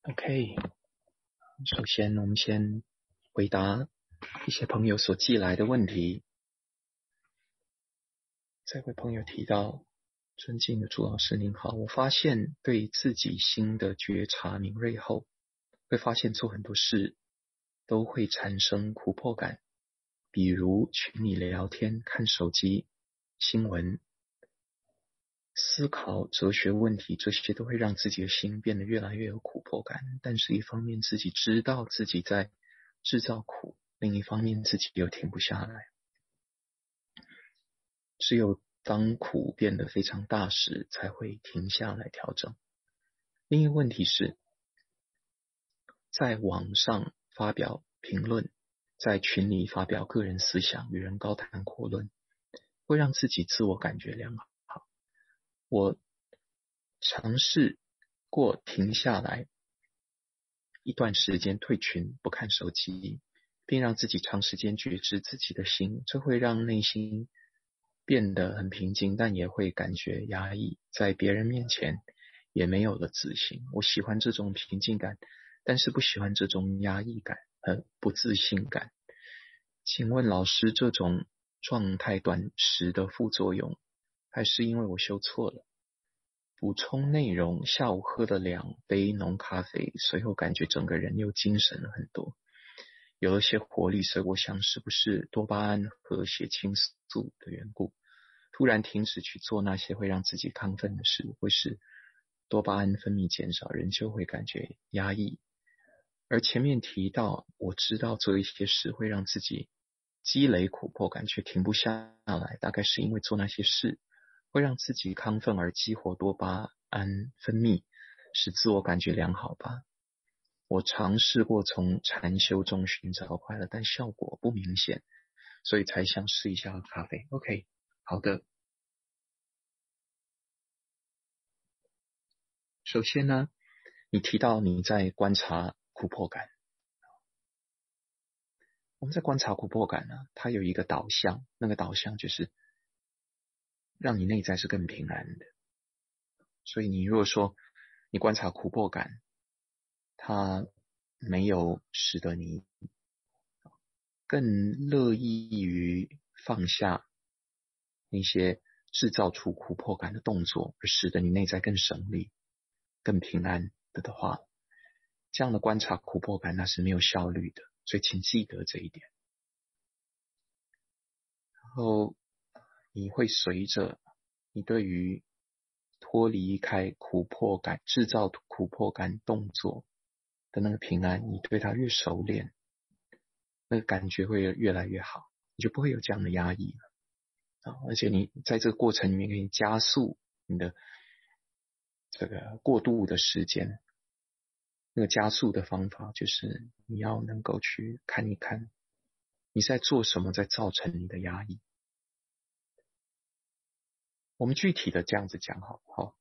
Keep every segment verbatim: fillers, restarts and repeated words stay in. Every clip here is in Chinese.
OK，首先我们先回答一些朋友所寄来的问题。这位朋友提到，尊敬的朱老师您好，我发现对自己心的觉察敏锐后，会发现做很多事都会产生苦迫感，比如群里聊天、看手机、新闻、思考哲学问题，这些都会让自己的心变得越来越有苦迫感。但是一方面自己知道自己在制造苦，另一方面自己又停不下来。只有当苦变得非常大时，才会停下来调整。另一个问题是，在网上发表评论，在群里发表个人思想，与人高谈阔论，会让自己自我感觉良好。我尝试过停下来一段时间，退群，不看手机，并让自己长时间觉知自己的心，这会让内心变得很平静，但也会感觉压抑，在别人面前也没有了自信。我喜欢这种平静感，但是不喜欢这种压抑感和不自信感。请问老师，这种状态短时的副作用，还是因为我修错了？补充内容，下午喝了两杯浓咖啡，随后感觉整个人又精神了很多，有了些活力，所以我想是不是多巴胺和血清素的缘故？突然停止去做那些会让自己亢奋的事，会使多巴胺分泌减少，人就会感觉压抑。而前面提到，我知道做一些事会让自己积累苦迫感，却停不下来，大概是因为做那些事会让自己亢奋而激活多巴胺分泌，使自我感觉良好吧。我尝试过从禅修中寻找快乐，但效果不明显，所以才想试一下喝咖啡。 OK， 好的。首先呢，你提到你在观察苦迫感。我们在观察苦迫感呢，它有一个导向，那个导向就是让你内在是更平安的。所以你如果说你观察苦迫感，它没有使得你更乐意于放下那些制造出苦迫感的动作，而使得你内在更省力、更平安的的话，这样的观察苦迫感那是没有效率的，所以请记得这一点。然后你会随着你对于脱离开苦迫感、制造苦迫感动作的那个平安，你对它越熟练，那个感觉会越来越好，你就不会有这样的压抑了。啊，而且你在这个过程里面可以加速你的这个过渡的时间。那个加速的方法就是你要能够去看一看你在做什么在造成你的压抑。我们具体的这样子讲好不好？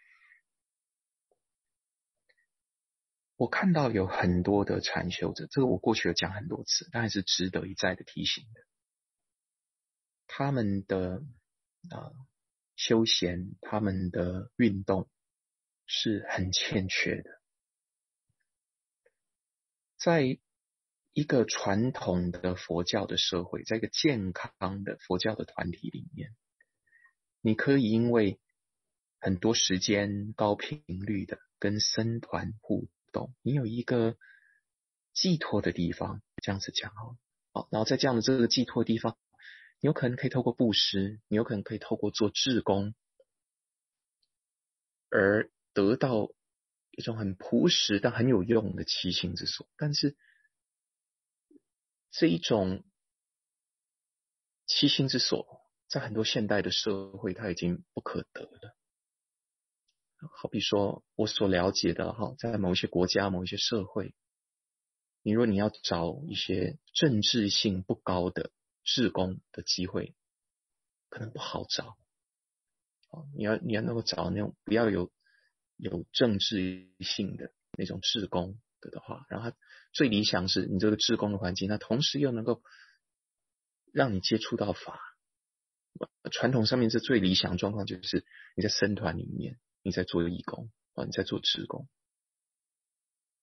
我看到有很多的禅修者，这个我过去有讲很多次，但还是值得一再的提醒的。他们的呃休闲，他们的运动是很欠缺的。在一个传统的佛教的社会，在一个健康的佛教的团体里面，你可以因为很多时间高频率的跟僧团互动，你有一个寄托的地方，这样子讲哦。好，然后在这样的这个寄托的地方，你有可能可以透过布施，你有可能可以透过做志工，而得到一种很朴实但很有用的七心之所。但是这一种七心之所，在很多现代的社会，它已经不可得了。好比说我所了解的哈，在某一些国家、某一些社会，你如果你要找一些政治性不高的志工的机会，可能不好找。你要你要能够找那种不要有有政治性的那种志工的的话，然后它最理想是你这个志工的环境，那同时又能够让你接触到法。传统上面是最理想的状况，就是你在僧团里面，你在做义工，你在做志工。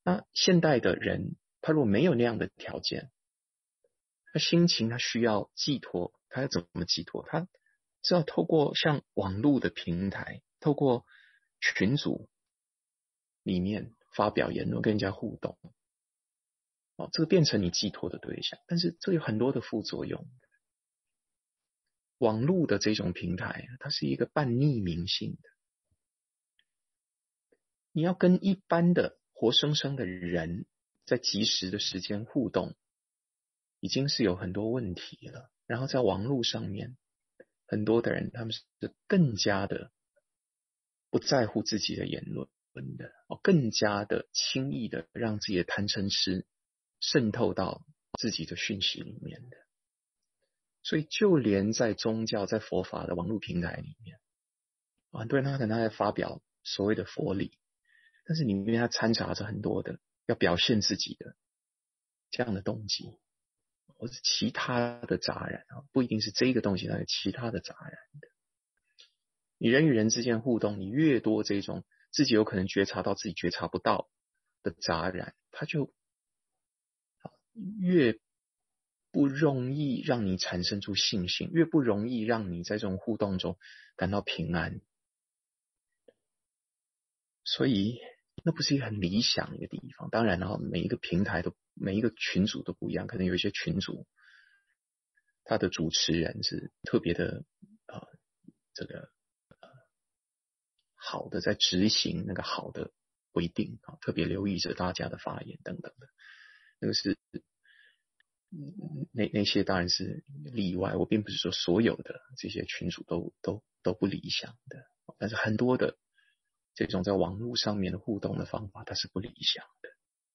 那现代的人，他如果没有那样的条件，他心情他需要寄托，他要怎么寄托？他是要透过像网络的平台，透过群组里面发表言论，跟人家互动。哦，这个变成你寄托的对象，但是这有很多的副作用。网络的这种平台，它是一个半匿名性的，你要跟一般的活生生的人在即时的时间互动，已经是有很多问题了。然后在网络上面，很多的人他们是更加的不在乎自己的言论的，更加的轻易的让自己的贪嗔痴渗透到自己的讯息里面的。所以就连在宗教在佛法的网络平台里面，很多人他可能在发表所谓的佛理，但是里面他掺杂着很多的要表现自己的这样的动机，或是其他的杂染，不一定是这个东西，它有其他的杂染的。你人与人之间互动，你越多这种自己有可能觉察到自己觉察不到的杂染，它就越不容易让你产生出信心，越不容易让你在这种互动中感到平安。所以那不是一个很理想的一个地方。当然了，每一个平台都每一个群组都不一样，可能有一些群组他的主持人是特别的呃这个呃好的在执行那个好的规定啊，特别留意着大家的发言等等的，那个是那那些当然是例外，我并不是说所有的这些群组都都都不理想的，但是很多的这种在网络上面的互动的方法，它是不理想的。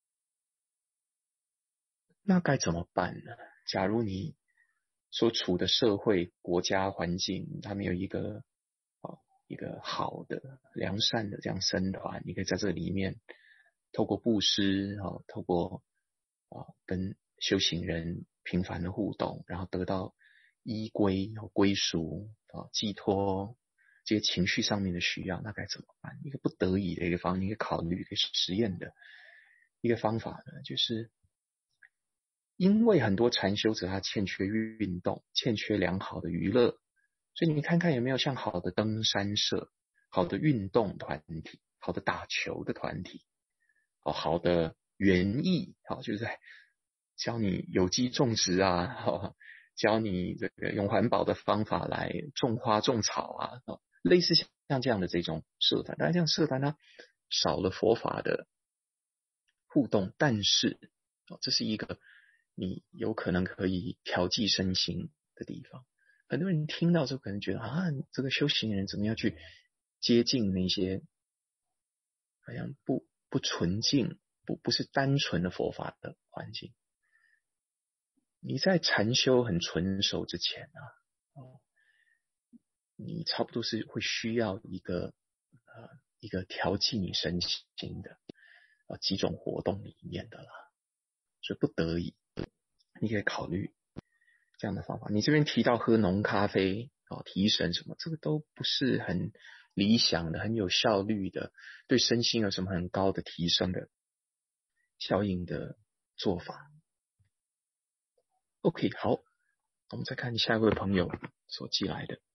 那该怎么办呢？假如你所处的社会、国家环境，它没有一个啊一个好的、良善的这样僧团，你可以在这里面透过布施啊，透过啊跟修行人频繁的互动，然后得到依归、归属啊、寄托这些情绪上面的需要，那该怎么办？一个不得已的一个方，一个考虑、一个实验的一个方法呢，就是因为很多禅修者他欠缺运动，欠缺良好的娱乐，所以你看看有没有像好的登山社、好的运动团体、好的打球的团体、哦好的园艺，好就是在教你有机种植啊，哦教你这个用环保的方法来种花种草啊，哦类似像这样的这种社团，当然这样社团它少了佛法的互动，但是哦这是一个你有可能可以调剂身心的地方。很多人听到之后可能觉得啊，这个修行人怎么样去接近那些好像不不纯净、不不是单纯的佛法的环境。你在禅修很纯熟之前啊，哦，你差不多是会需要一个呃一个调剂你身心的啊、呃、几种活动里面的啦，所以不得已，你可以考虑这样的方法。你这边提到喝浓咖啡啊、哦、提神什么，这个都不是很理想的、很有效率的，对身心有什么很高的提升的效应的做法。OK， 好，我们再看下一位朋友所寄来的。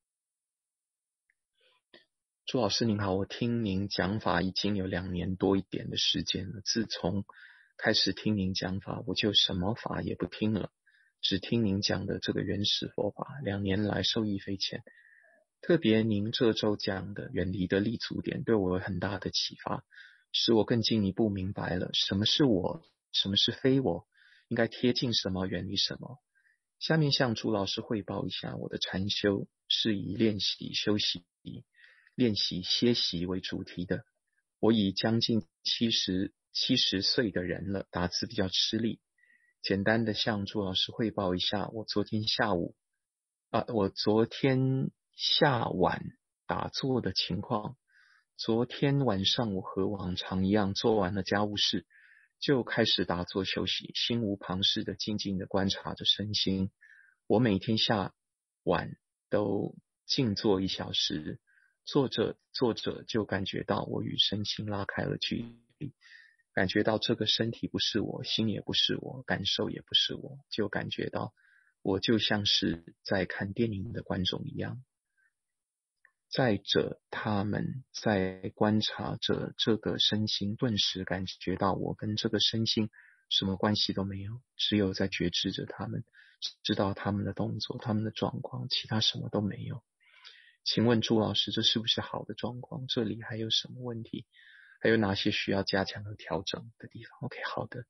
朱老师您好，我听您讲法已经有两年多一点的时间了。自从开始听您讲法，我就什么法也不听了，只听您讲的这个原始佛法。两年来受益匪浅，特别您这周讲的远离的立足点对我有很大的启发，使我更进一步明白了什么是我，什么是非我，应该贴近什么，远离什么。下面向朱老师汇报一下我的禅修是以练习修习练习歇息为主题的。我已将近七十七十岁的人了，打字比较吃力。简单的向朱老师汇报一下我昨天下午啊，我昨天下晚打坐的情况。昨天晚上我和往常一样做完了家务事，就开始打坐休息，心无旁骛的静静的观察着身心。我每天下晚都静坐一小时，坐着坐着就感觉到我与身心拉开了距离， 感觉到这个身体不是我，心也不是我，感受也不是我，就感觉到我就像是在看电影的观众一样。再者，他们在观察着这个身心，顿时感觉到我跟这个身心什么关系都没有，只有在觉知着他们，知道他们的动作、他们的状况，其他什么都没有。请问朱老师，这是不是好的状况？这里还有什么问题？还有哪些需要加强和调整的地方 ？OK， 好的。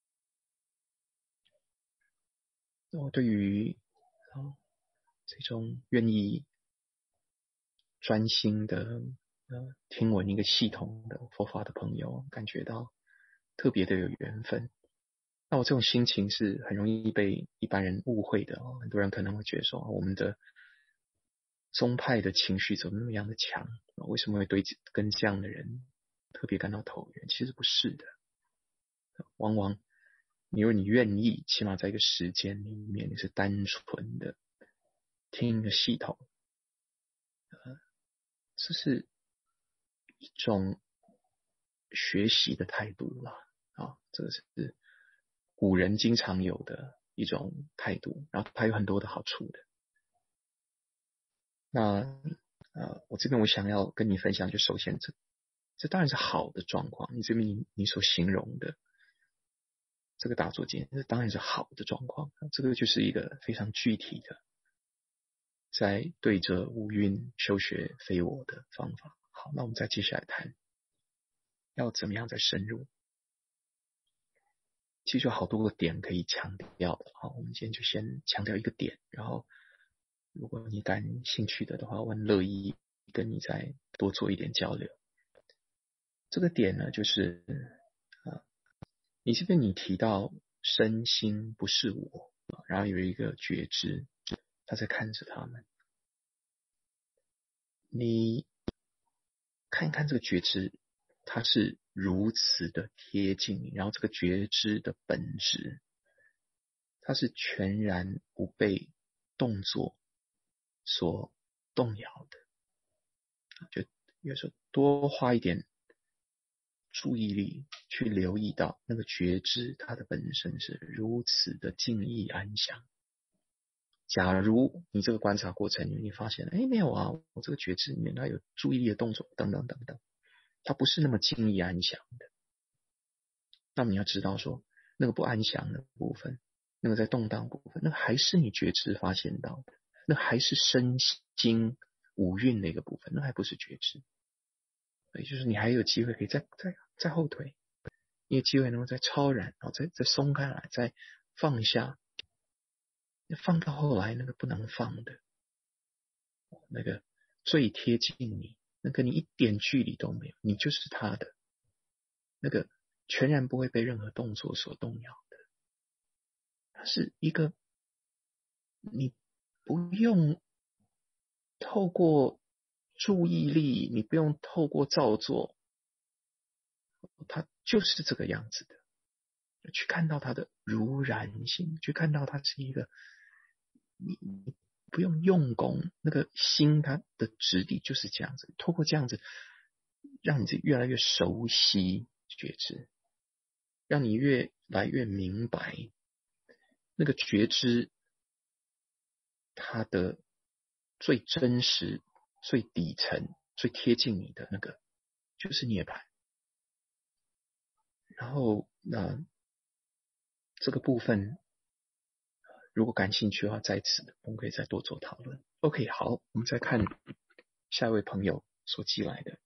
那我对于啊这种愿意专心的呃听闻一个系统的佛法的朋友，感觉到特别的有缘分。那我这种心情是很容易被一般人误会的哦，很多人可能会觉得说，我们的宗派的情绪怎么那么样的强？为什么会对跟这样的人特别感到投缘？其实不是的，往往你如果你愿意，起码在一个时间里面，你是单纯的听一个系统，呃，这是一种学习的态度啦，啊，这个是古人经常有的一种态度，然后它有很多的好处的。那呃，我这边我想要跟你分享，就首先这这当然是好的状况，你这边你你所形容的这个打坐间，这当然是好的状况，这个就是一个非常具体的，在对着五蕴修学非我的方法。好，那我们再接下来谈，要怎么样再深入。其实有好多个点可以强调的，好，我们今天就先强调一个点，然后如果你感兴趣的的话，我很乐意跟你再多做一点交流。这个点呢，就是啊，你这边你提到身心不是我，然后有一个觉知，他在看着他们，你看一看这个觉知，它是如此的贴近你，然后这个觉知的本质，它是全然不被动作所动摇的，就有时候多花一点注意力去留意到那个觉知，它的本身是如此的静谧安详。假如你这个观察过程里面你发现，哎，没有啊，我这个觉知里面它有注意力的动作等等等等，它不是那么静谧安详的，那么你要知道说，那个不安详的部分，那个在动荡部分，那还是你觉知发现到的，那还是身心五蕴的一个部分，那还不是觉知。也就是你还有机会可以再再再后退，你有机会能够再超然，然后再再松开来，再放下，放到后来那个不能放的，那个最贴近你，那跟你一点距离都没有，你就是他的，那个全然不会被任何动作所动摇的，它是一个你不用透过注意力，你不用透过造作，它就是这个样子的。去看到它的如然性，去看到它是一个你你不用用功，那个心它的质地就是这样子，透过这样子让你自己越来越熟悉觉知，让你越来越明白那个觉知它的最真实、最底层、最贴近你的那个就是涅槃。然后那这个部分如果感兴趣的话，在此我们可以再多做讨论。OK， 好，我们再看下一位朋友所寄来的。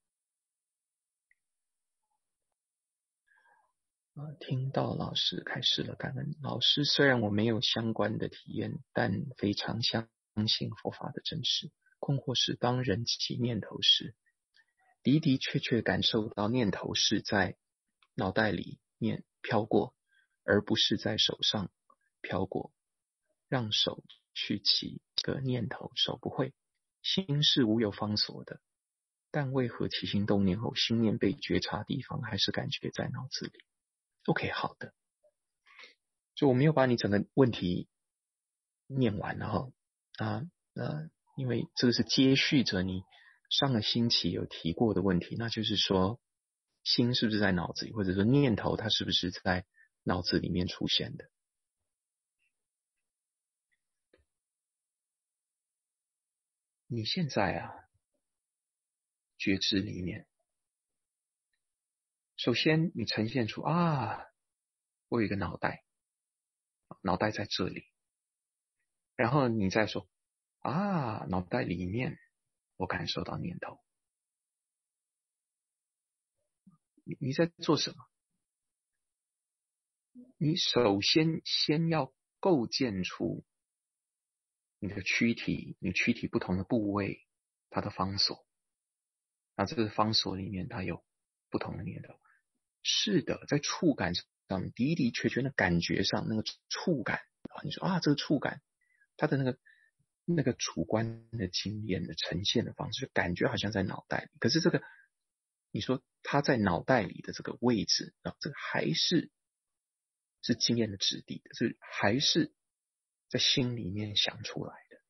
啊，听到老师开始了，感恩老师。虽然我没有相关的体验，但非常相信佛法的真实。困惑是，当人起念头时，的的确确感受到念头是在脑袋里面飘过，而不是在手上飘过。让手去起个念头，手不会。心是无有方所的，但为何起心动念后，心念被觉察地方还是感觉在脑子里 ？OK， 好的。就我没有把你整个问题念完了哈啊呃，因为这个是接续着你上个星期有提过的问题，那就是说心是不是在脑子里，或者说念头它是不是在脑子里面出现的。你现在啊，觉知里面，首先你呈现出啊，我有一个脑袋，脑袋在这里，然后你再说啊，脑袋里面我感受到念头。你你在做什么？你首先先要构建出你的躯体，你躯体不同的部位，它的方所。那这个方所里面，它有不同的念头。是的，在触感上，的的确确的感觉上，那个触感啊，你说啊，这个触感，它的那个那个主观的经验的呈现的方式，感觉好像在脑袋里。可是这个，你说它在脑袋里的这个位置啊，这个还是是经验的质地的，是还是在心里面想出来的。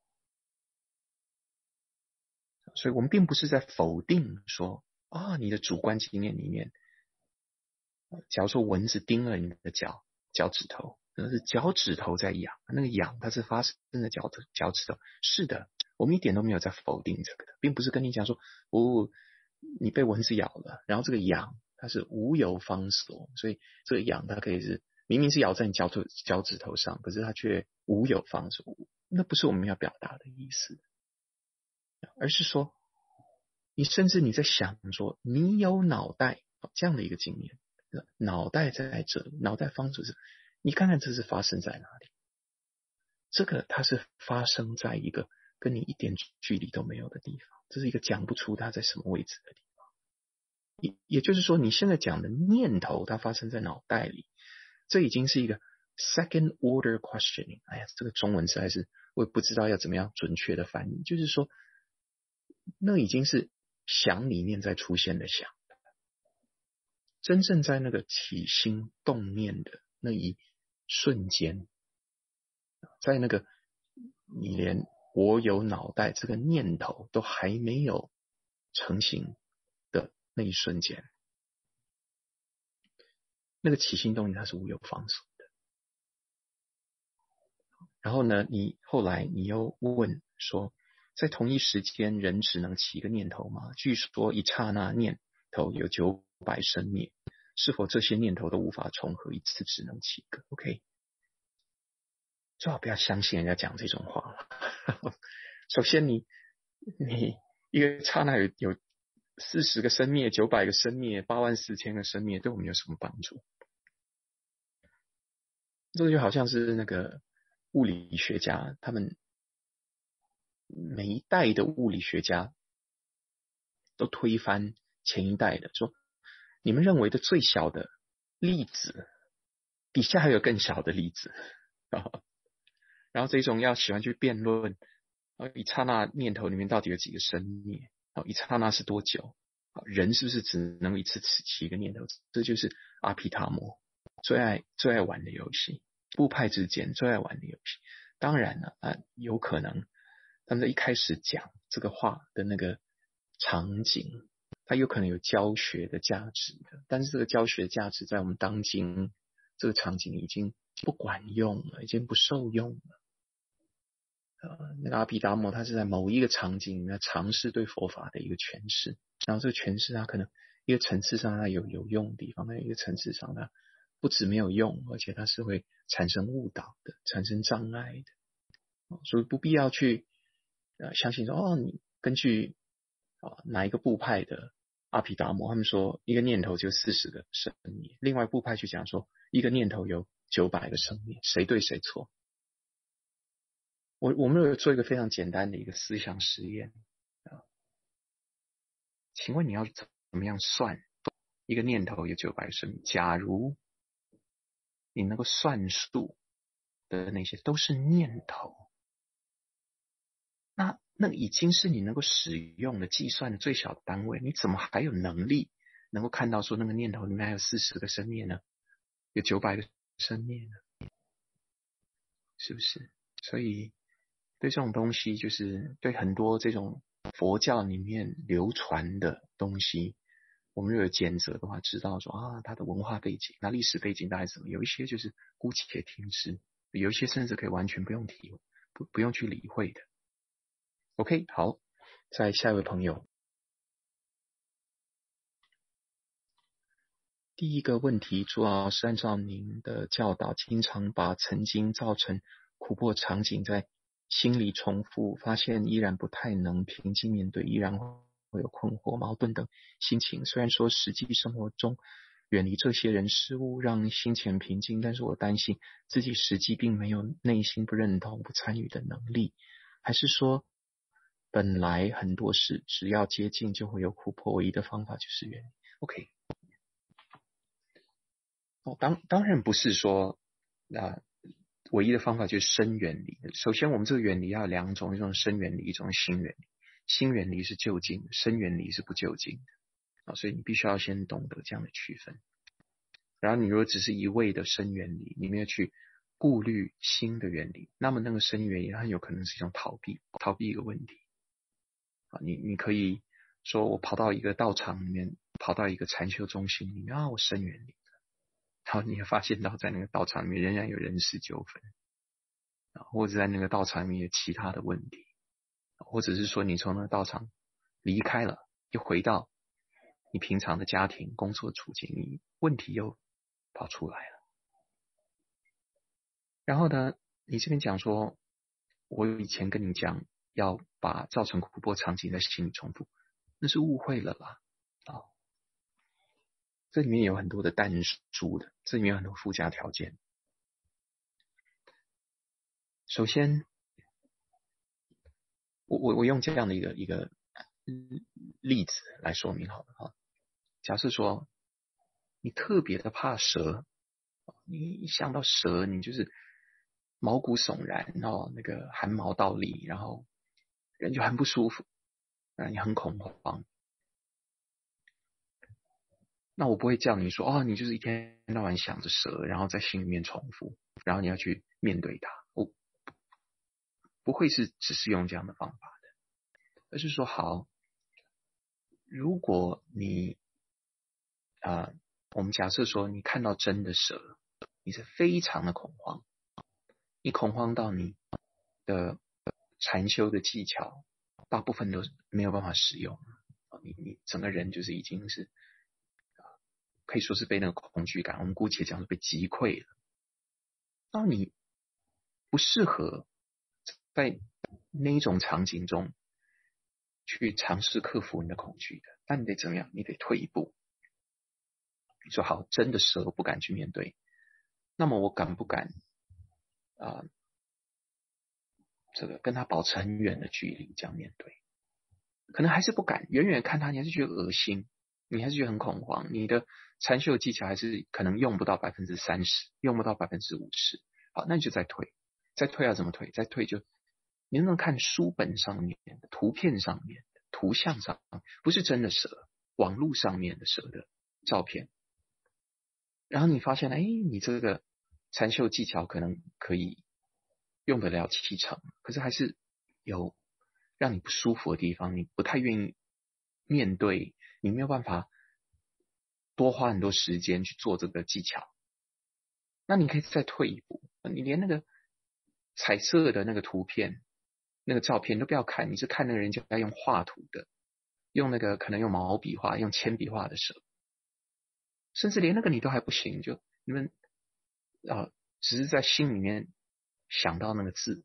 所以我们并不是在否定说啊，你的主观经验里面，假如说蚊子叮了你的脚脚趾头，那是脚趾头在痒，那个痒它是发生在脚脚趾头。是的，我们一点都没有在否定这个的，并不是跟你讲说哦，你被蚊子咬了，然后这个痒它是无由方所，所以这个痒它可以是明明是咬在你脚头脚趾头上，可是它却无有方所，那不是我们要表达的意思。而是说，你甚至你在想说，你有脑袋这样的一个经验，脑袋在这里，脑袋方所是，你看看这是发生在哪里？这个它是发生在一个跟你一点距离都没有的地方，这是一个讲不出它在什么位置的地方。也也就是说，你现在讲的念头，它发生在脑袋里，这已经是一个 second order questioning。哎呀，这个中文实在是我也不知道要怎么样准确的翻译，就是说。那已经是想里面在出现的想，真正在那个起心动念的那一瞬间，在那个你连我有脑袋这个念头都还没有成型的那一瞬间，那个起心动念它是无有方所的。然后呢，你后来你又问说，在同一时间，人只能起一个念头吗？据说一刹那念头有九百生灭，是否这些念头都无法重合，一次只能起一个 ？OK， 最好不要相信人家讲这种话了。首先你，你你一个刹那有有四十个生灭、九百个生灭、八万四千个生灭，对我们有什么帮助？这个就好像是那个物理学家，他们。每一代的物理学家都推翻前一代的，说你们认为的最小的粒子底下还有更小的粒子，然后这种要喜欢去辩论，一刹那念头里面到底有几个生灭，一刹那是多久，人是不是只能一次起一个念头？这就是阿毗达摩最爱最爱玩的游戏，部派之间最爱玩的游戏。当然了啊，有可能。他们在一开始讲这个话的那个场景，它有可能有教学的价值的，但是这个教学价值在我们当今这个场景已经不管用了，已经不受用了。呃，那个阿毗达摩他是在某一个场景里面尝试对佛法的一个诠释，然后这个诠释它可能一个层次上它有有用的地方，那一个层次上它不止没有用，而且它是会产生误导的，产生障碍的，所以不必要去。呃，相信说哦，你根据啊哪一个部派的阿毗达摩，他们说一个念头就四十个生灭，另外部派去讲说一个念头有九百个生灭，谁对谁错？我我们有做一个非常简单的一个思想实验啊，请问你要怎么样算一个念头有九百个生灭？假如你能够算数的那些都是念头。那那已经是你能够使用的计算的最小的单位，你怎么还有能力能够看到说那个念头里面还有四十个生灭呢？有九百个生灭呢？是不是？所以对这种东西，就是对很多这种佛教里面流传的东西， 我们如果有检测的话，知道说啊，它的文化背景、那历史背景大概是什么？有一些就是姑且听之，有一些甚至可以完全不用提，不不用去理会的。OK， 好，再下一位朋友。第一个问题主要是按照您的教导，经常把曾经造成苦迫场景在心里重复，发现依然不太能平静面对，依然会有困惑、矛盾等心情。虽然说实际生活中远离这些人事物让心情平静，但是我担心自己实际并没有内心不认同、不参与的能力，还是说本来很多事只要接近就会有苦迫，唯一的方法就是远离。 OK，哦，当当然不是说那、呃、唯一的方法就是深远离。首先我们这个远离要有两种，一种深远离，一种心远离。心远离是就近的，深远离是不就近的啊，所以你必须要先懂得这样的区分。然后你如果只是一味的深远离，你没有去顾虑心的远离，那么那个深远离很有可能是一种逃避，逃避一个问题啊。你你可以说我跑到一个道场里面，跑到一个禅修中心里面啊，我深远离。然后你会发现到在那个道场里面仍然有人事纠纷，或者在那个道场里面有其他的问题，或者是说你从那个道场离开了，又回到你平常的家庭、工作处境，你问题又跑出来了。然后呢，你这边讲说，我以前跟你讲要把造成苦迫场景在心里重复，那是误会了啦啊！这里面有很多的但书的，这里面有很多附加条件。首先，我我我用这样的一个一个例子来说明好了哈。假设说你特别的怕蛇，你一想到蛇，你就是毛骨悚然哦，那个汗毛倒立，然后人就很不舒服，啊，你很恐慌。那我不会叫你说哦，你就是一天到晚想着蛇，然后在心里面重复，然后你要去面对它。我不会是只是用这样的方法的，而是说好，如果你啊、呃，我们假设说你看到真的蛇，你是非常的恐慌，你恐慌到你的禅修的技巧大部分都没有办法使用，你你整个人就是已经是可以说是被那个恐惧感，我们姑且讲是被击溃了。那你不适合在那一种场景中去尝试克服你的恐惧的，那你得怎么样？你得退一步。你说好，真的蛇不敢去面对，那么我敢不敢啊、呃？这个跟他保持很远的距离，这样面对，可能还是不敢。远远看他，你还是觉得恶心，你还是觉得很恐慌。你的禅修技巧还是可能用不到百分之三十，用不到百分之五十。好，那你就再退，再退要怎么退？再退就你能不能看书本上面的图片上面的图像上，不是真的蛇，网络上面的蛇的照片。然后你发现，哎，你这个禅修技巧可能可以用得了七成，可是还是有让你不舒服的地方，你不太愿意面对，你没有办法多花很多时间去做这个技巧。那你可以再退一步，你连那个彩色的那个图片、那个照片都不要看，你是看那个人家用画图的，用那个可能用毛笔画、用铅笔画的蛇。甚至连那个你都还不行，就你们啊、呃，只是在心里面想到那个字，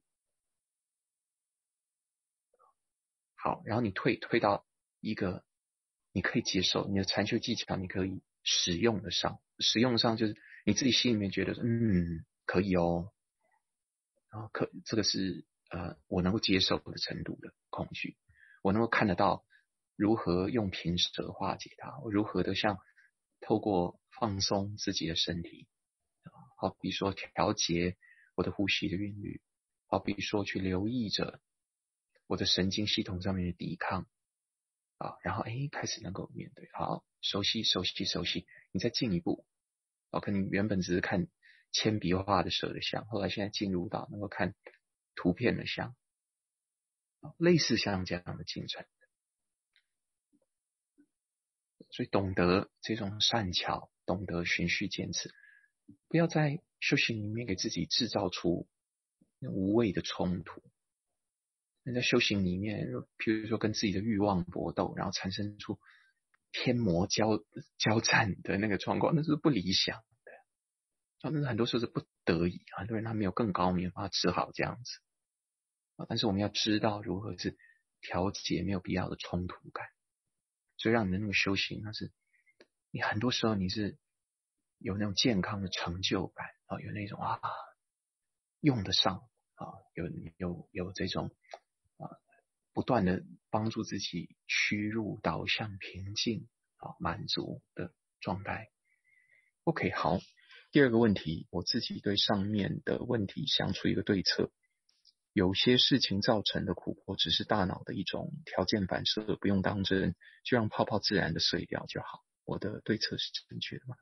好，然后你退退到一个你可以接受，你的禅修技巧你可以使用得上，使用上就是你自己心里面觉得嗯可以哦，然后可这个是呃我能够接受的程度的恐惧，我能够看得到如何用平舌化解它，我如何的像透过放松自己的身体，好比说调节我的呼吸的韵律，好比说去留意着我的神经系统上面的抵抗啊，然后哎开始能够面对，好熟悉熟悉熟悉，你再进一步，哦，可能原本只是看铅笔画的蛇的像，后来现在进入到能够看图片的像，类似像这样的进程。 所以懂得这种善巧，懂得循序渐次，不要在修行里面给自己制造出无谓的冲突。那在修行里面，譬如说跟自己的欲望搏斗，然后产生出天魔交交战的那个状况，那是不理想的。但是很多时候是不得已，很多人他没有更高明，他只好这样子。但是我们要知道如何是调节没有必要的冲突感，所以让你的那个修行，那是你很多时候你是有那种健康的成就感啊，有那种啊用得上啊，有有有这种啊不断的帮助自己趋入导向平静啊满足的状态。OK， 好，第二个问题，我自己对上面的问题想出一个对策。有些事情造成的苦迫只是大脑的一种条件反射，不用当真，就让泡泡自然的碎掉就好。我的对策是正确的吗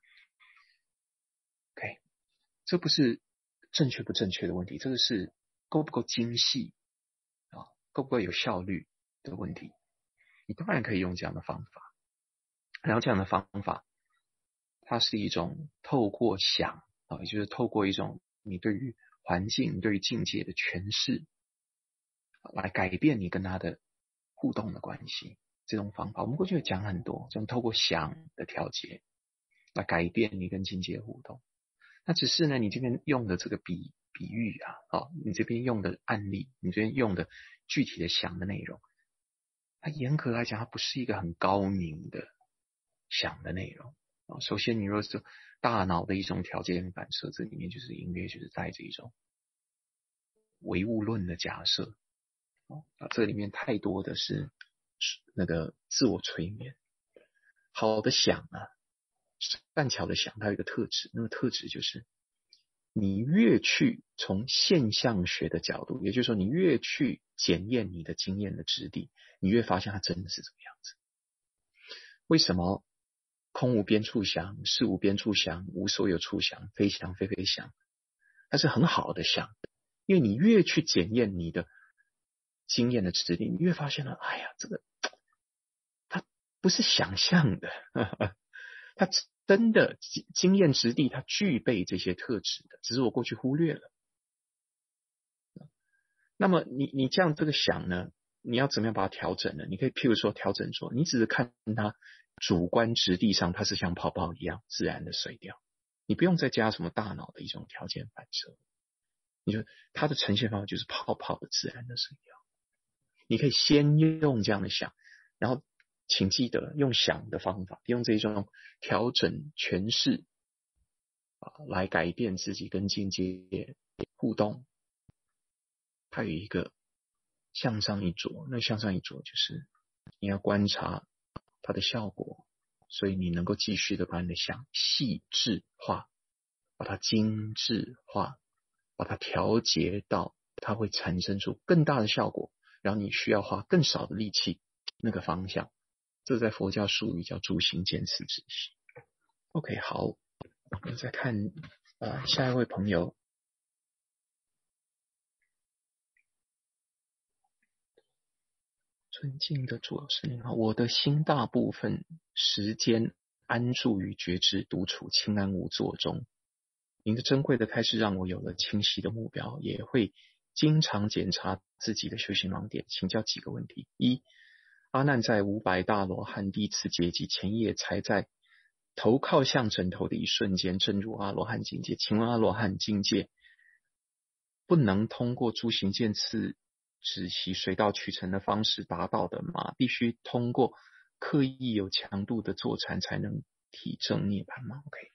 ？OK， 这不是正确不正确的问题，这个是够不够精细啊，够不够有效率的问题。你当然可以用这样的方法，然后这样的方法，它是一种透过想啊，也就是透过一种你对于环境、对于境界的诠释，来改变你跟他的互动的关系。这种方法我们过去有讲很多，这种透过想的调节来改变你跟境界互动。那只是呢，你这边用的这个比比喻啊，哦，你这边用的案例，你这边用的具体的想的内容，它严格来讲，它不是一个很高明的想的内容。首先，你若是大脑的一种条件反射，这里面就是隐约就是带着一种唯物论的假设。啊，这里面太多的是那个自我催眠。好的想啊，善巧的想，它有一个特质，那个特质就是你越去从现象学的角度，也就是说你越去检验你的经验的质地，你越发现它真的是这个样子。为什么空无边处想，事无边处想，无所有处想，非想非非想？它是很好的想，因为你越去检验你的经验的质地，你越发现了，哎呀，这个它不是想象的，呵呵，它真的经验质地，它具备这些特质的，只是我过去忽略了。那么你你这样这个想呢，你要怎么样把它调整呢？你可以譬如说调整说，你只是看它主观质地上，它是像泡泡一样自然的碎掉，你不用再加什么大脑的一种条件反射，你就它的呈现方法就是泡泡的自然的碎掉。你可以先用这样的想，然后请记得用想的方法，用这种调整诠释啊，来改变自己跟境界互动。它有一个向上一着，那向上一着就是你要观察它的效果，所以你能够继续的把你的想细致化，把它精致化，把它调节到它会产生出更大的效果，然后你需要花更少的力气那个方向。这在佛教术语叫诸行见思止息。 OK， 好，我们再看呃下一位朋友。尊敬的主老师您好，我的心大部分时间安住于觉知独处清安无作中。您的珍贵的开示让我有了清晰的目标，也会经常检查自己的修行盲点。请教几个问题：一、阿难在五百大罗汉第一次结集前夜，才在头靠向枕头的一瞬间证入阿罗汉境界。请问阿罗汉境界不能通过诸行见次止息水到渠成的方式达到的吗？必须通过刻意有强度的坐禅才能体证涅槃吗 ？OK，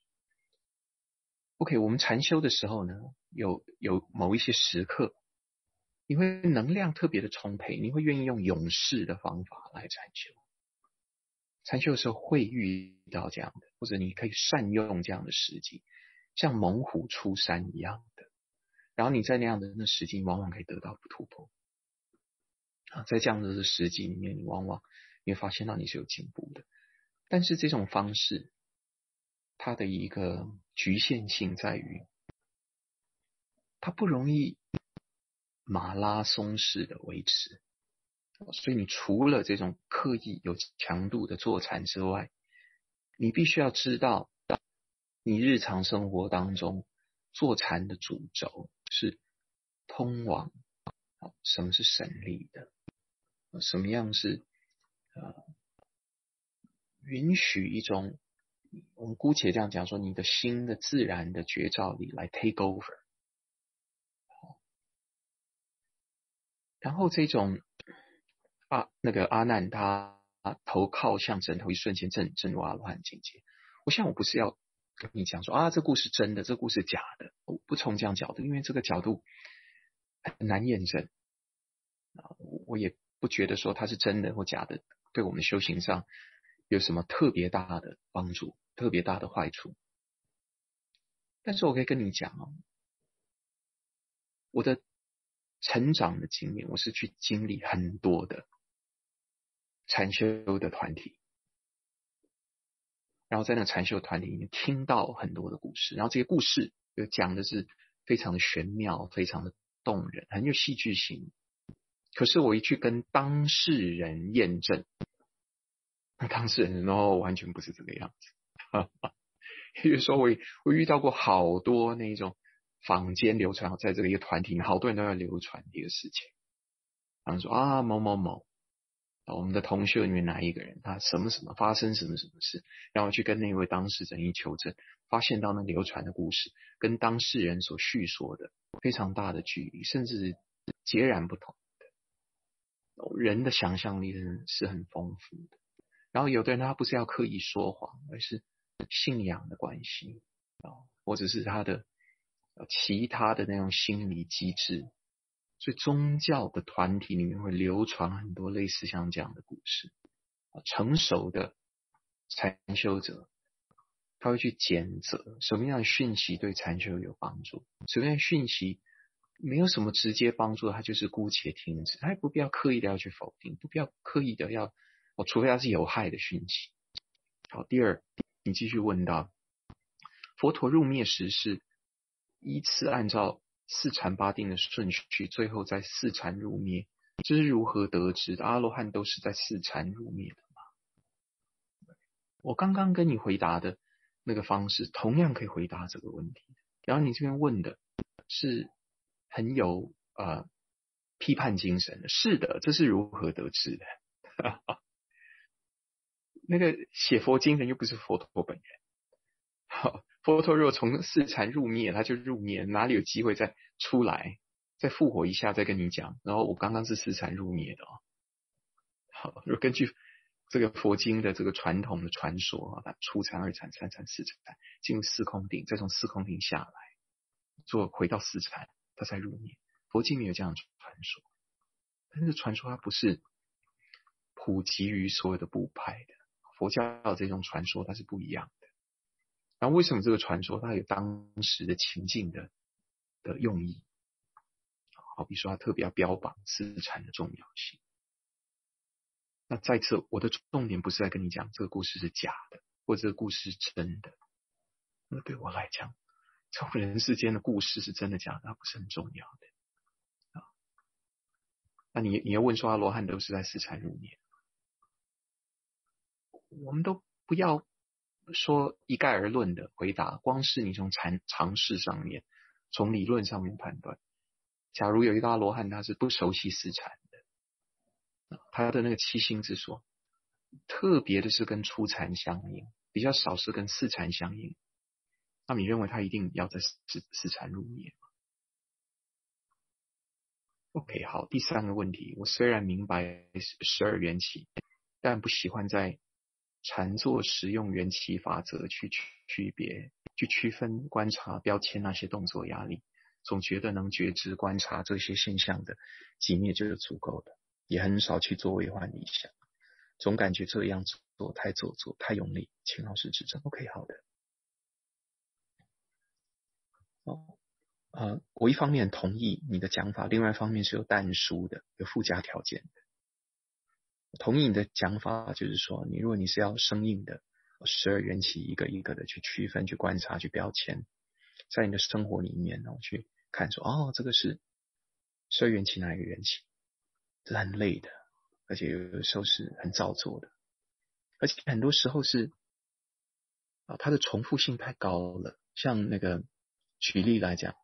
OK， 我们禅修的时候呢，有有某一些时刻，你会能量特别的充沛，你会愿意用勇士的方法来禅修。禅修的时候会遇到这样的，或者你可以善用这样的时机，像猛虎出山一样的。然后你在那样的那时机，往往可以得到突破啊，在这样的时机里面，你往往你会发现到你是有进步的。但是这种方式，它的一个局限性在于，它不容易马拉松式的维持所以你除了这种刻意有强度的坐禅之外，你必须要知道，你日常生活当中坐禅的主轴是通往什么是神力的，什么样是呃允许一种，我们姑且这样讲说，你的心的自然的觉照力来 take over。然后这种啊，那个阿难他头靠向枕头一瞬间证证入阿罗汉境界。我想我不是要跟你讲说啊，这故事真的，这故事假的，我不从这样角度，因为这个角度很难验证啊，我也不觉得说它是真的或假的，对我们修行上有什么特别大的帮助，特别大的坏处。但是我可以跟你讲哦，我的成长的经验，我是去经历很多的禅修的团体，然后在那个禅修团体里面听到很多的故事，然后这些故事就讲的是非常的玄妙，非常的动人，很有戏剧性。可是我一去跟当事人验证，那当事人哦完全不是这个样子。比如说我我遇到过好多那种坊间流传，在这个一个团体里面，好多人都要流传一个事情，然后说啊某某某。我们的同修里面哪一个人，他什么什么发生什么什么事，然后去跟那位当事人一求证，发现到那流传的故事跟当事人所叙说的非常大的距离，甚至截然不同的。人的想象力是很丰富的。然后有的人他不是要刻意说谎，而是信仰的关系，或者是他的其他的那种心理机制。所以宗教的团体里面会流传很多类似像这样的故事。成熟的禅修者他会去检测什么样的讯息对禅修有帮助，什么样的讯息没有什么直接帮助，他就是姑且听止，他也不必要刻意的要去否定，不必要刻意的要，哦，除非他是有害的讯息。好，第二，你继续问到佛陀入灭时是依次按照四禅八定的顺序，最后在四禅入灭，这是如何得知的？阿罗汉都是在四禅入灭的吗？我刚刚跟你回答的那个方式，同样可以回答这个问题。然后你这边问的是很有呃批判精神的，是的，这是如何得知的？那个写佛经人又不是佛陀本人。好，佛陀如果从四禅入灭，他就入灭，哪里有机会再出来，再复活一下，再跟你讲。然后我刚刚是四禅入灭的哦。好，如果根据这个佛经的这个传统的传说啊，初禅、二禅、三禅、四禅，进入四空定，再从四空定下来，做回到四禅，他才入灭。佛经没有这样的传说，但是传说它不是普及于所有的部派的。佛教的这种传说它是不一样的。然后为什么这个传说它有当时的情境的的用意？好比说它特别要标榜四禅的重要性。那再次我的重点不是在跟你讲这个故事是假的，或者这个故事是真的。那对我来讲，这种人世间的故事是真的假的，它不是很重要的。那你你要问说阿罗汉都是在四禅入灭，我们都不要说一概而论的回答，光是你从禅常识上面，从理论上面判断，假如有一个阿罗汉他是不熟悉四禅的，他的那个七心之所特别的是跟初禅相应，比较少是跟四禅相应，那你认为他一定要在四四禅入灭吗？ OK， 好，第三个问题，我虽然明白十二缘起，但不喜欢在禅坐时用缘起法则去区别、去区分、观察、标签那些动作压力，总觉得能觉知、观察这些现象的几灭就是足够的，也很少去做为幻理想，总感觉这样做太做作、太用力，请老师指正。OK， 好的。哦，呃，我一方面同意你的讲法，另外一方面是有但书的，有附加条件的。同意你的讲法，就是说，你如果你是要生硬的十二缘起一个一个的去区分、去观察、去标签，在你的生活里面然后去看说，哦，这个是十二缘起哪一个缘起，这是很累的。 而且有的时候是很造作的，而且很多时候是啊，它的重复性太高了。像那个举例来讲，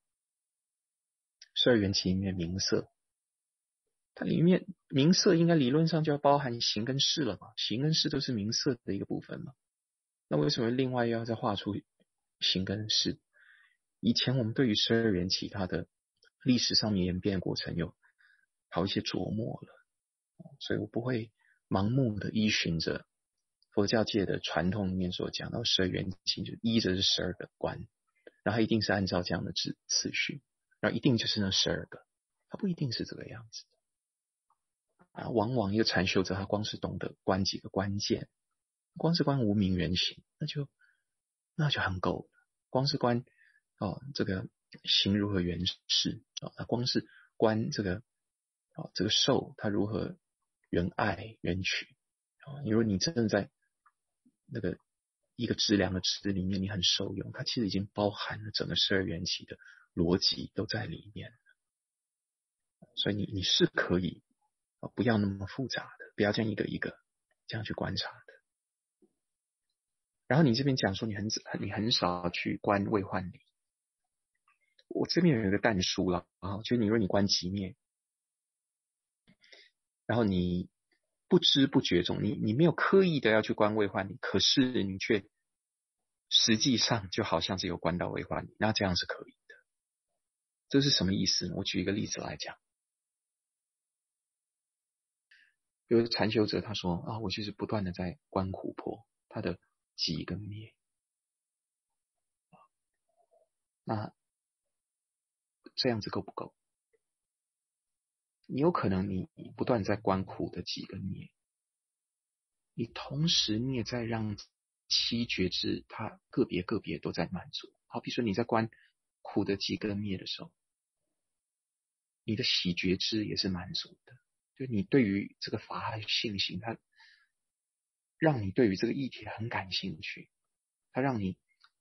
十二缘起里面名色，它里面名色应该理论上就要包含形跟事了嘛，形跟事都是名色的一个部分嘛。那为什么另外要再画出形跟事？以前我们对于十二缘起它的历史上面演变的过程有好一些琢磨了，所以我不会盲目的依循着佛教界的传统里面所讲到十二缘起，就依着是十二个观，然后它一定是按照这样的次次序，然后一定就是那十二个，它不一定是这个样子啊。往往一个禅修者，他光是懂得观几个关键，光是观无明缘行，那就那就很够了。光是观哦这个行如何缘事啊，他光是观这个哦这个受它如何缘爱缘取啊。如果你真的在那个一个质量的质里面，你很受用，它其实已经包含了整个十二缘起的逻辑都在里面。所以你你是可以啊，不要那么复杂的，不要这样一个一个这样去观察的。然后你这边讲说你很你很少去观未幻理，我这边有一个但书了啊，就是你如果你观寂灭，然后你不知不觉中，你你没有刻意的要去观未幻理，可是你却实际上就好像是有观到未幻理，那这样是可以的。这是什么意思呢？我举一个例子来讲，有禅修者他说啊，我就是不断的在观琥珀，它的寂跟灭。那这样子够不够？你有可能你不断在观苦的寂跟灭，你同时你也在让七觉知它个别个别都在满足。好比说你在观苦的寂跟灭的时候，你的喜觉知也是满足的，就你对于这个法还有信心，它让你对于这个议题很感兴趣，它让你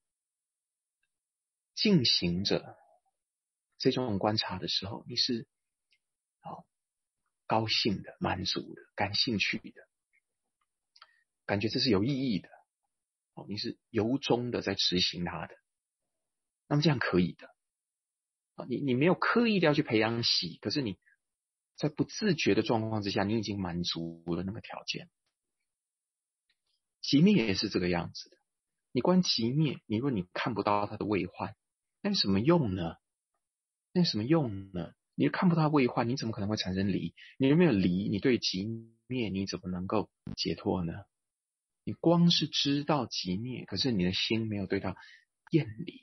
进行着这种观察的时候，你是好高兴的、满足的、感兴趣的，感觉这是有意义的，哦，你是由衷的在执行它的，那么这样可以的。你你没有刻意的要去培养喜，可是你在不自觉的状况之下，你已经满足了那个条件。寂灭也是这个样子的，你观寂灭，你如果你看不到它的未幻，那有什么用呢？那有什么用呢？你看不到未幻，你怎么可能会产生离？你有没有离？你对寂灭你怎么能够解脱呢？你光是知道寂灭，可是你的心没有对它厌离。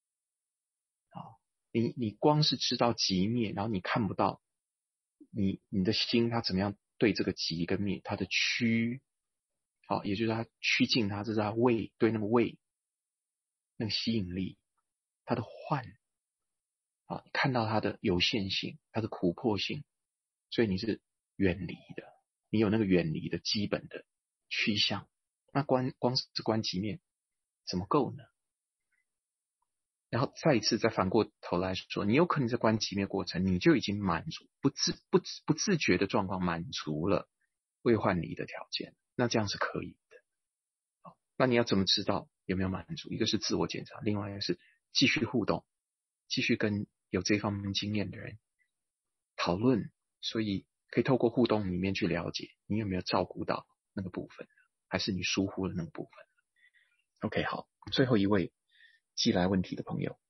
你你光是知道寂灭，然后你看不到你你的心它怎么样对这个寂跟灭它的趋，好，也就是它趋近它，这是它畏对那个畏那个吸引力，它的幻啊，看到它的有限性，它的琥珀性，所以你是远离的，你有那个远离的基本的趋向。那光光是观寂灭怎么够呢？然后再一次再反过头来说，你有可能在观寂灭过程，你就已经满足不自不不自觉的状况满足了未幻离的条件，那这样是可以的。好，那你要怎么知道有没有满足？一个是自我检查，另外一个是继续互动，继续跟有这方面经验的人讨论，所以可以透过互动里面去了解你有没有照顾到那个部分，还是你疏忽了那个部分。OK， 好，最后一位寄来问题的朋友，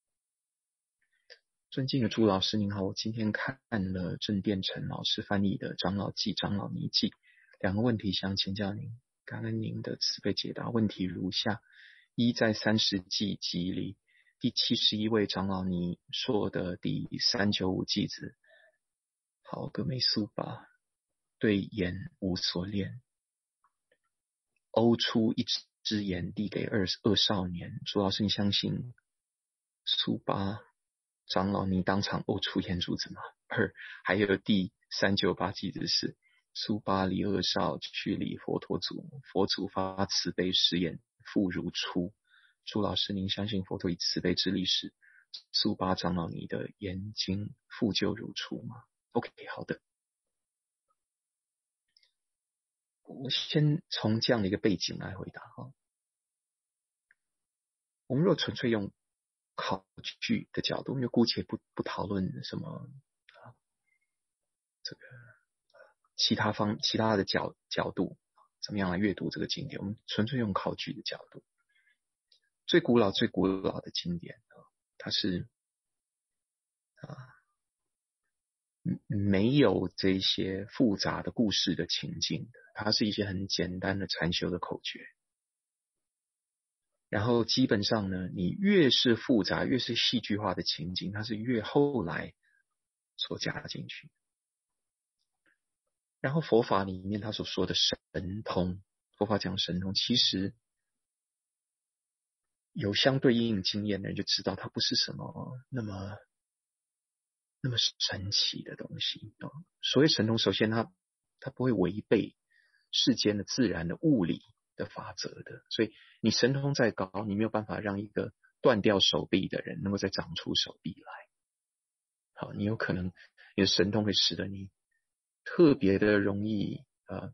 尊敬的朱老师您好，我今天看了郑殿成老师翻译的《长老记》《长老尼记》，两个问题想请教您，感恩您的慈悲解答。问题如下：一，在三十记集里，第七十一位长老尼说的第三九五偈子，好格梅苏巴对言无所恋，欧出一只眼递给二二少年。朱老师，你相信苏巴长老尼当场呕出眼珠子吗？二，还有第三九八偈子是苏巴离二少去礼佛陀祖，佛祖发慈悲誓言复如初。朱老师，您相信佛陀以慈悲之力使苏巴长老尼的眼睛复旧如初吗？ OK， 好的。 我先从这样的一个背景来回答哈。我们若纯粹用考据的角度，因为姑且不不讨论什么啊这个其他方其他的角角度，怎么样来阅读这个经典？我们纯粹用考据的角度，最古老最古老的经典啊，它是啊没有这些复杂的故事的情境的，它是一些很简单的禅修的口诀。然后基本上呢，你越是复杂，越是戏剧化的情景，它是越后来所加进去。然后佛法里面他所说的神通，佛法讲神通，其实有相对应经验的人就知道，它不是什么那么那么神奇的东西。所谓神通，首先它它不会违背世间的自然的物理的法则的，所以你神通再高，你没有办法让一个断掉手臂的人能够再长出手臂来。好，你有可能你的神通会使得你特别的容易呃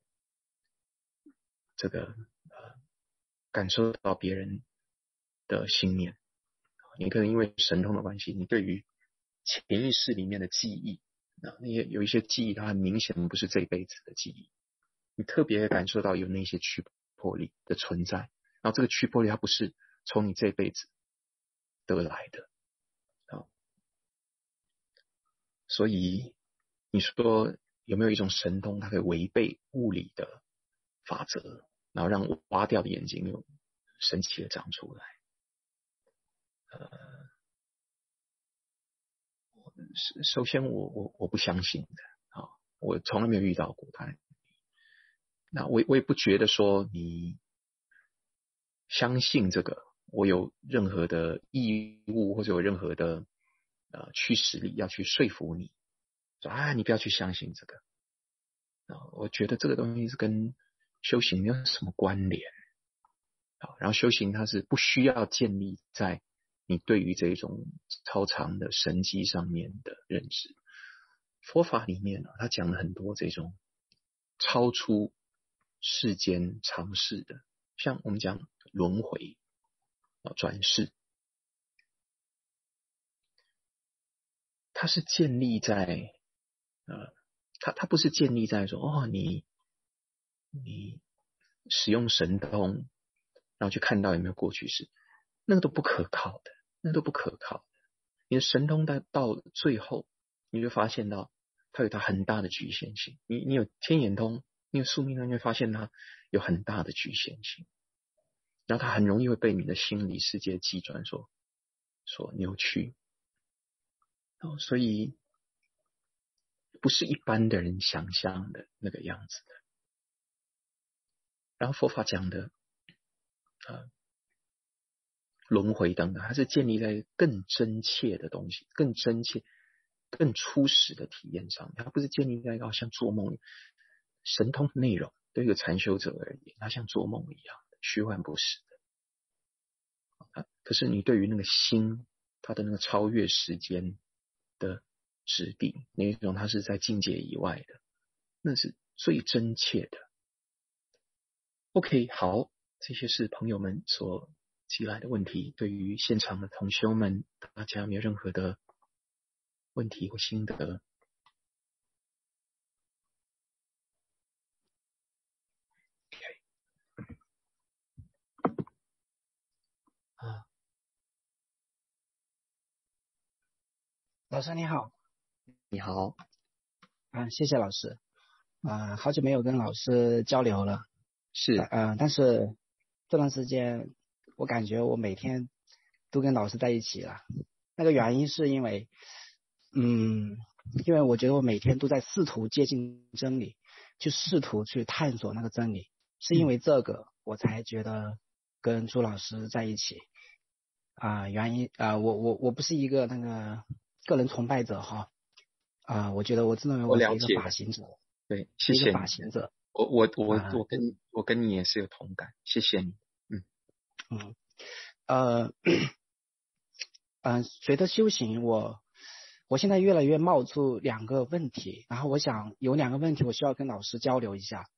这个呃感受到别人的心念。你可能因为神通的关系，你对于潜意识里面的记忆，那也有一些记忆它很明显不是这辈子的记忆，你特别感受到有那些驱迫力的存在，然后这个驱迫力它不是从你这辈子得来的。好，所以你说有没有一种神通，它可以违背物理的法则，然后让挖掉的眼睛又神奇的长出来？呃，首先我我我不相信的啊，我从来没有遇到过它。那我我也不觉得说你相信这个，我有任何的义务或者有任何的呃驱使力要去说服你，说啊你不要去相信这个。啊，我觉得这个东西是跟修行没有什么关联。好，然后修行它是不需要建立在你对于这种超常的神迹上面的认知。佛法里面呢，他讲了很多这种超出世间常识的，像我们讲轮回啊、转世，它是建立在呃，它它不是建立在说哦你你使用神通，然后去看到有没有过去式，那个都不可靠的，那个都不可靠的。你的神通到到最后，你就发现到它有它很大的局限性。你你有天眼通，你有宿命通，你会发现它有很大的局限性，然后它很容易会被你的心理世界机转所所扭曲。哦，所以不是一般的人想象的那个样子的。然后佛法讲的呃轮回等等，它是建立在更真切的东西，更真切、更初始的体验上面。它不是建立在一个像做梦神通内容，对一个禅修者而言，它像做梦一样的虚幻不实的。可是你对于那个心，它的那个超越时间的质地，那一种它是在境界以外的，那是最真切的。OK， 好，这些是朋友们所寄来的问题。对于现场的同修们，大家有没有任何的问题或心得？啊， 老师你好。 你好。 啊，谢谢老师。啊，好久没有跟老师交流了。 是。 呃，但是这段时间我感觉我每天都跟老师在一起了。那个原因是因为，嗯，因为我觉得我每天都在试图接近真理，去试图去探索那个真理，是因为这个我才觉得跟朱老师在一起。啊，原因啊，我我我不是一个那个个人崇拜者哈。啊，我觉得我自认为我是一个我了解。 法行者。 对，谢一个谢你。 法行者。 我我我啊， 我跟你我跟你也是有同感，谢谢你。嗯嗯，呃，嗯、呃，随着修行，我我现在越来越冒出两个问题，然后我想有两个问题我需要跟老师交流一下。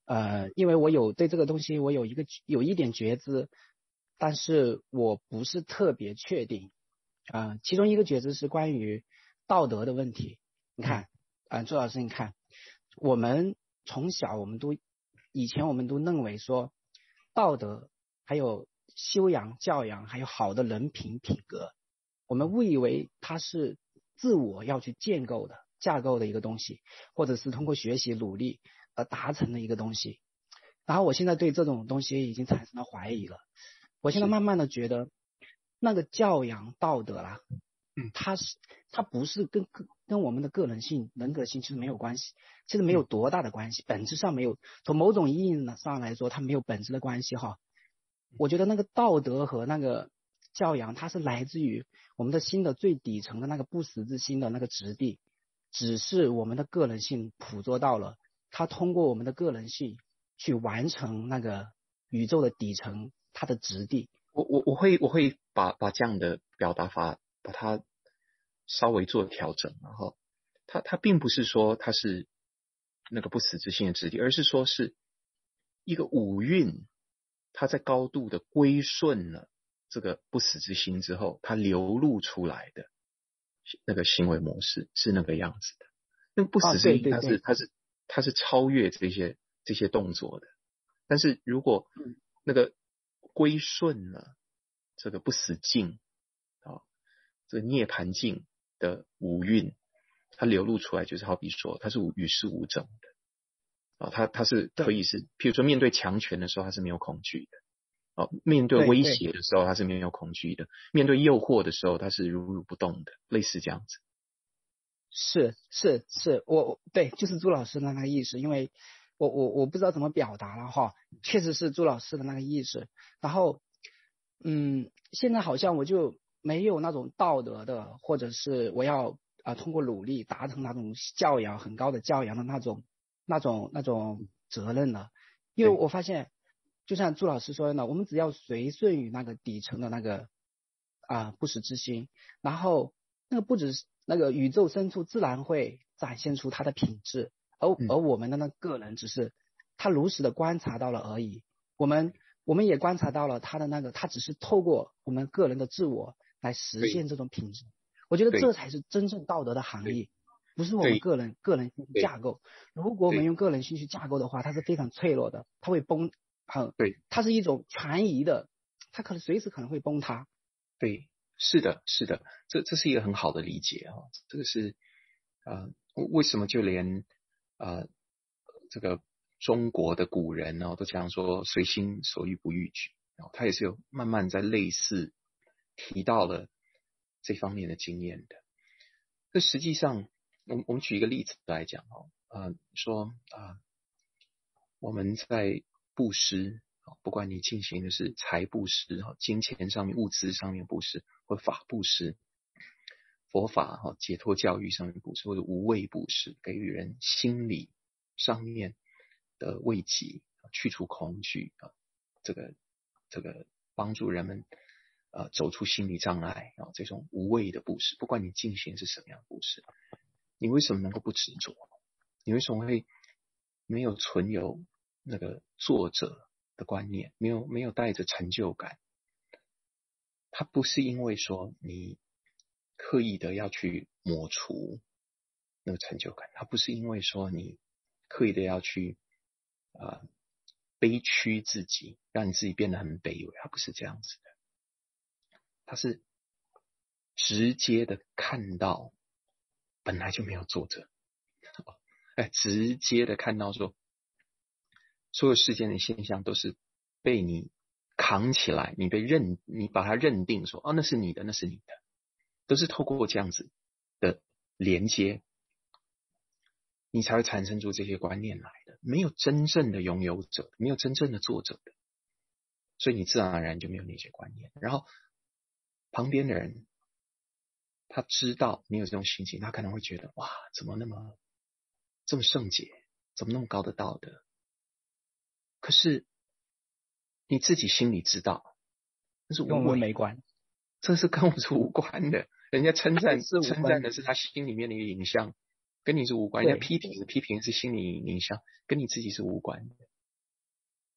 呃，因为我有对这个东西我有一个有一点觉知，但是我不是特别确定。啊、呃，其中一个觉知是关于道德的问题。你看，啊、呃，朱老师，你看，我们从小我们都以前我们都认为说道德还有修养教养还有好的人品品格，我们误以为它是自我要去建构的架构的一个东西，或者是通过学习努力而达成的一个东西。然后我现在对这种东西已经产生了怀疑了。我现在慢慢的觉得那个教养道德啦， 嗯， 它是它不是跟跟我们的个人性人格性其实没有关系，其实没有多大的关系，本质上没有，从某种意义上来说它没有本质的关系哈。我觉得那个道德和那个教养它是来自于我们的心的最底层的那个不死之心的那个质地，只是我们的个人性捕捉到了，它通过我们的个人性去完成那个宇宙的底层它的质地。 我我我会我会把把这样的表达法把它稍微做调整，然后它它并不是说它是那个不死之心的质地，而是说是一个五蕴，它在高度的归顺了这个不死之心之后，它流露出来的那个行为模式是那个样子的。那个不死之心它是、啊、它是它是超越这些这些动作的，但是如果那个归顺了这个不死境啊，这个涅槃境的五蕴，它流露出来就是好比说它是与世无争的啊，它它是可以是，譬如说面对强权的时候它是没有恐惧的啊，面对威胁的时候它是没有恐惧的，面对诱惑的时候它是如如不动的，类似这样子。 是是是，我对，就是朱老师的那个意思，因为我我我不知道怎么表达了哈，确实是朱老师的那个意思。然后，嗯，现在好像我就没有那种道德的，或者是我要啊、呃、通过努力达成那种教养很高的教养的那种那种那种责任了，因为我发现，就像朱老师说的，我们只要随顺于那个底层的那个啊、呃、不死之心，然后那个不只是。那个宇宙深处自然会展现出它的品质，而而我们的那个人只是他如实的观察到了而已。我们我们也观察到了他的那个，他只是透过我们个人的自我来实现这种品质。我觉得这才是真正道德的含义，不是我们个人个人性去架构。如果我们用个人性去架构的话，它是非常脆弱的，它会崩。很， 对， 它是一种权宜的，它可能随时可能会崩塌。 对。是的，是的，这这是一个很好的理解啊、哦。这个是呃，为什么就连呃这个中国的古人呢、哦、都讲说随心所欲不逾矩，然后他也是有慢慢在类似提到了这方面的经验的。这实际上，我们我们举一个例子来讲哦，呃，说啊、呃，我们在布施。不管你进行的是财布施、金钱上面、物资上面布施，或法布施、佛法解脱教育上面布施，或者无畏布施，给予人心理上面的慰藉，去除恐惧，这个这个帮助人们呃走出心理障碍啊，这种无畏的布施，不管你进行是什么样的布施，你为什么能够不执着？你为什么会没有存有那个作者的观念，没有没有带着成就感？它不是因为说你刻意的要去抹除那个成就感，它不是因为说你刻意的要去啊、呃、悲屈自己，让你自己变得很卑微，它不是这样子的，它是直接的看到本来就没有作者，哎，直接的看到说所有事件的现象都是被你扛起来，你被认，你把它认定说，哦，那是你的，那是你的，都是透过这样子的连接，你才会产生出这些观念来的。没有真正的拥有者，没有真正的作者的，所以你自然而然就没有那些观念。然后旁边的人，他知道你有这种心情，他可能会觉得，哇，怎么那么这么圣洁，怎么那么高的道德？可是你自己心里知道，那是无谓， 没关， 这是跟我是无关的。人家称赞称赞的是他心里面的一个影像，跟你是无关。人家批评批评是心理影像，跟你自己是无关的。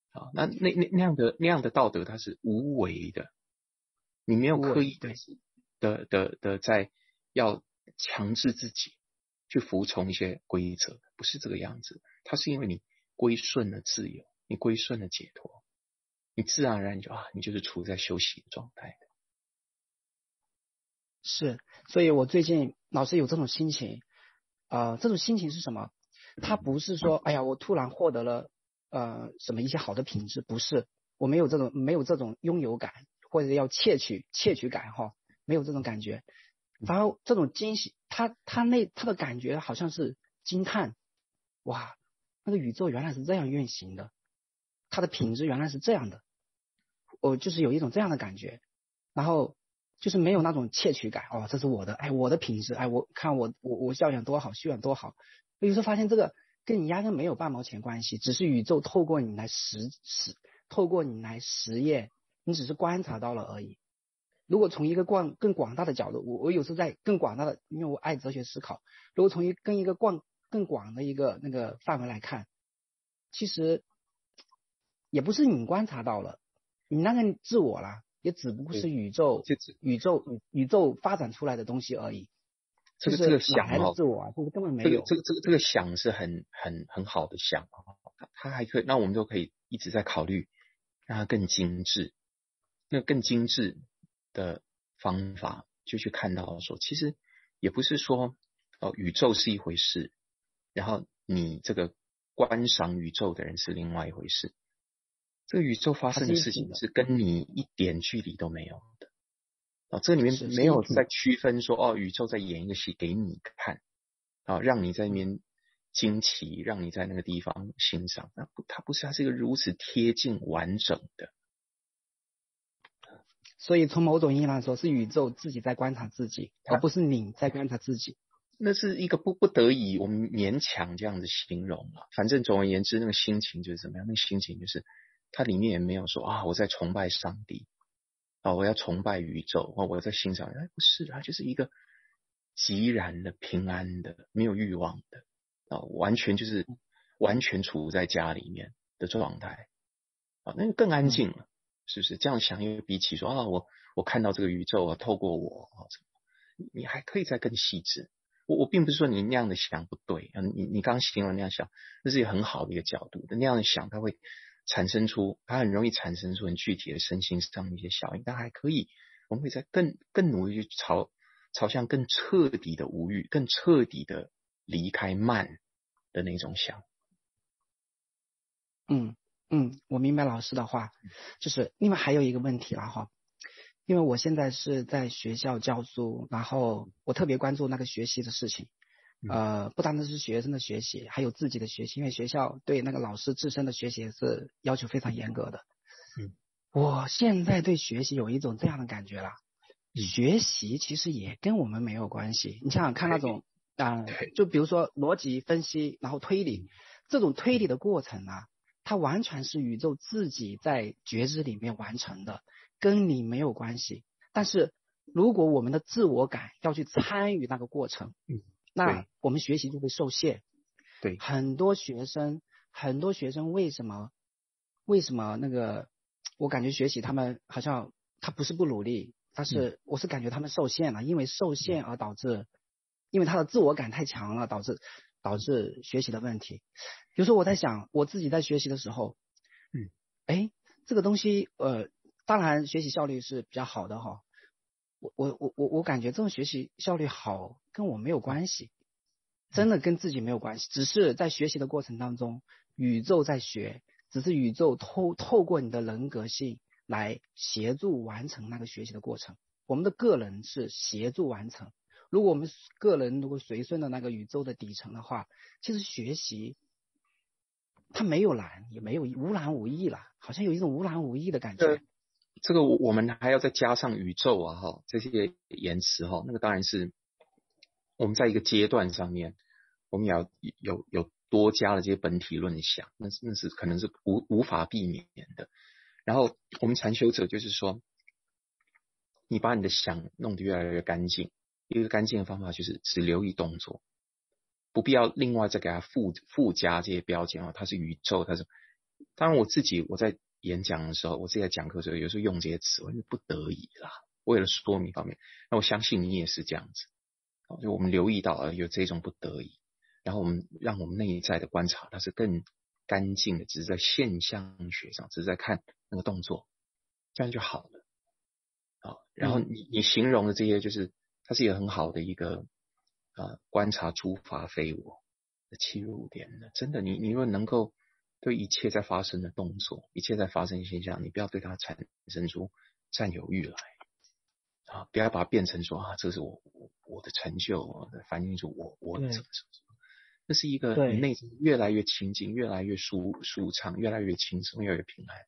啊，那那那那样的那样的道德，它是无为的，你没有刻意的的的的在要强制自己去服从一些规则，不是这个样子。它是因为你归顺了自由，你归顺了解脱，你自然而然就啊，你就是处在休息的状态的。 是，所以我最近老是有这种心情，呃，这种心情是什么？它不是说，哎呀，我突然获得了呃什么一些好的品质，不是，我没有这种没有这种拥有感，或者要窃取窃取感哈，没有这种感觉，反而这种惊喜，他他那他的感觉好像是惊叹，哇，那个宇宙原来是这样运行的，它的品质原来是这样的，我就是有一种这样的感觉，然后就是没有那种窃取感，哦，这是我的，哎，我的品质，哎，我看我我我教养多好，修养多好，有时候发现这个跟你压根没有半毛钱关系，只是宇宙透过你来实实，透过你来实验，你只是观察到了而已。如果从一个广更广大的角度，我我有时候在更广大的，因为我爱哲学思考，如果从一更一个广更广的一个那个范围来看，其实也不是你观察到了，你那个自我啦，也只不过是宇宙宇宙宇宙发展出来的东西而已。 这个这个想想哦， 自我啊，这个根本没有。 这个这个这个这个想是很很很好的想啊，它还可以，那我们都可以一直在考虑让它更精致。那更精致的方法，就去看到说，其实也不是说哦，宇宙是一回事，然后你这个观赏宇宙的人是另外一回事。这个宇宙发生的事情是跟你一点距离都没有的。哦，这里面没有在区分说哦，宇宙在演一个戏给你看，啊，让你在那边惊奇，让你在那个地方欣赏。那不，它不是，它是一个如此贴近完整的。 所以从某种意义来说，是宇宙自己在观察自己，而不是你在观察自己。 那是一个不不得已，我们勉强这样子形容了。反正总而言之，那个心情就是怎么样？那个心情就是，它里面也没有说啊，我在崇拜上帝，啊，我要崇拜宇宙，或我在欣赏。哎，不是，它就是一个寂然的、平安的、没有欲望的，啊，完全就是完全处在家里面的状态，啊，那个更安静了。嗯，是不是这样想？因为比起说啊，我我看到这个宇宙啊，透过我啊，什么，你还可以再更细致。我我并不是说你那样的想不对啊，你你刚刚形容那样想，那是一个很好的一个角度的。那样的想，它会产生出，它很容易产生出很具体的身心上的一些效应。但还可以，我们会在更更努力去朝朝向更彻底的无欲，更彻底的离开慢的那种想。 嗯。嗯，我明白老师的话，就是另外还有一个问题了哈，因为我现在是在学校教书，然后我特别关注那个学习的事情，呃，不单单是学生的学习，还有自己的学习，因为学校对那个老师自身的学习是要求非常严格的。 嗯， 我现在对学习有一种这样的感觉了， 嗯、 学习其实也跟我们没有关系。你想想看那种啊、呃，就比如说逻辑分析，然后推理，这种推理的过程啊。它完全是宇宙自己在觉知里面完成的，跟你没有关系。但是如果我们的自我感要去参与那个过程， 嗯， 那我们学习就会受限。 对， 很多学生，很多学生为什么为什么那个？我感觉学习他们好像他不是不努力，他是、嗯、我是感觉他们受限了，因为受限而导致，因为他的自我感太强了，导致导致学习的问题。比如说我在想，我自己在学习的时候， 嗯， 哎，这个东西，呃，当然学习效率是比较好的哈。我我我我我感觉这种学习效率好跟我没有关系，真的跟自己没有关系，只是在学习的过程当中，宇宙在学，只是宇宙透透过你的人格性来协助完成那个学习的过程。我们的个人是协助完成，如果我们个人如果随顺的那个宇宙的底层的话，其实学习它没有难，也没有无难无易了，好像有一种无难无易的感觉。 呃、这个我们还要再加上宇宙啊哈，这些言辞哈，那个当然是我们在一个阶段上面，我们也要有有多加了这些本体论想，那是那是可能是无无法避免的。然后我们禅修者就是说，你把你的想弄得越来越干净，一个干净的方法就是只留意动作，不必要另外再给它附附加这些标签啊，它是宇宙，它是当然我自己我在演讲的时候，我自己在讲课的时候，有时候用这些词，我是不得已啦，为了说明方面。那我相信你也是这样子，就我们留意到了有这种不得已，然后我们让我们内在的观察，它是更干净的，只是在现象学上，只是在看那个动作，这样就好了。啊，然后你你形容的这些，就是它是一个很好的一个呃观察诸法非我的切入点的。真的，你你若能够对一切在发生的动作，一切在发生的现象，你不要对它产生出占有欲来啊，不要把它变成说啊，这是我我我的成就，反映出我我的什么什么什么。那是一个你内心越来越清净，越来越舒舒畅，越来越轻松，越来越平安。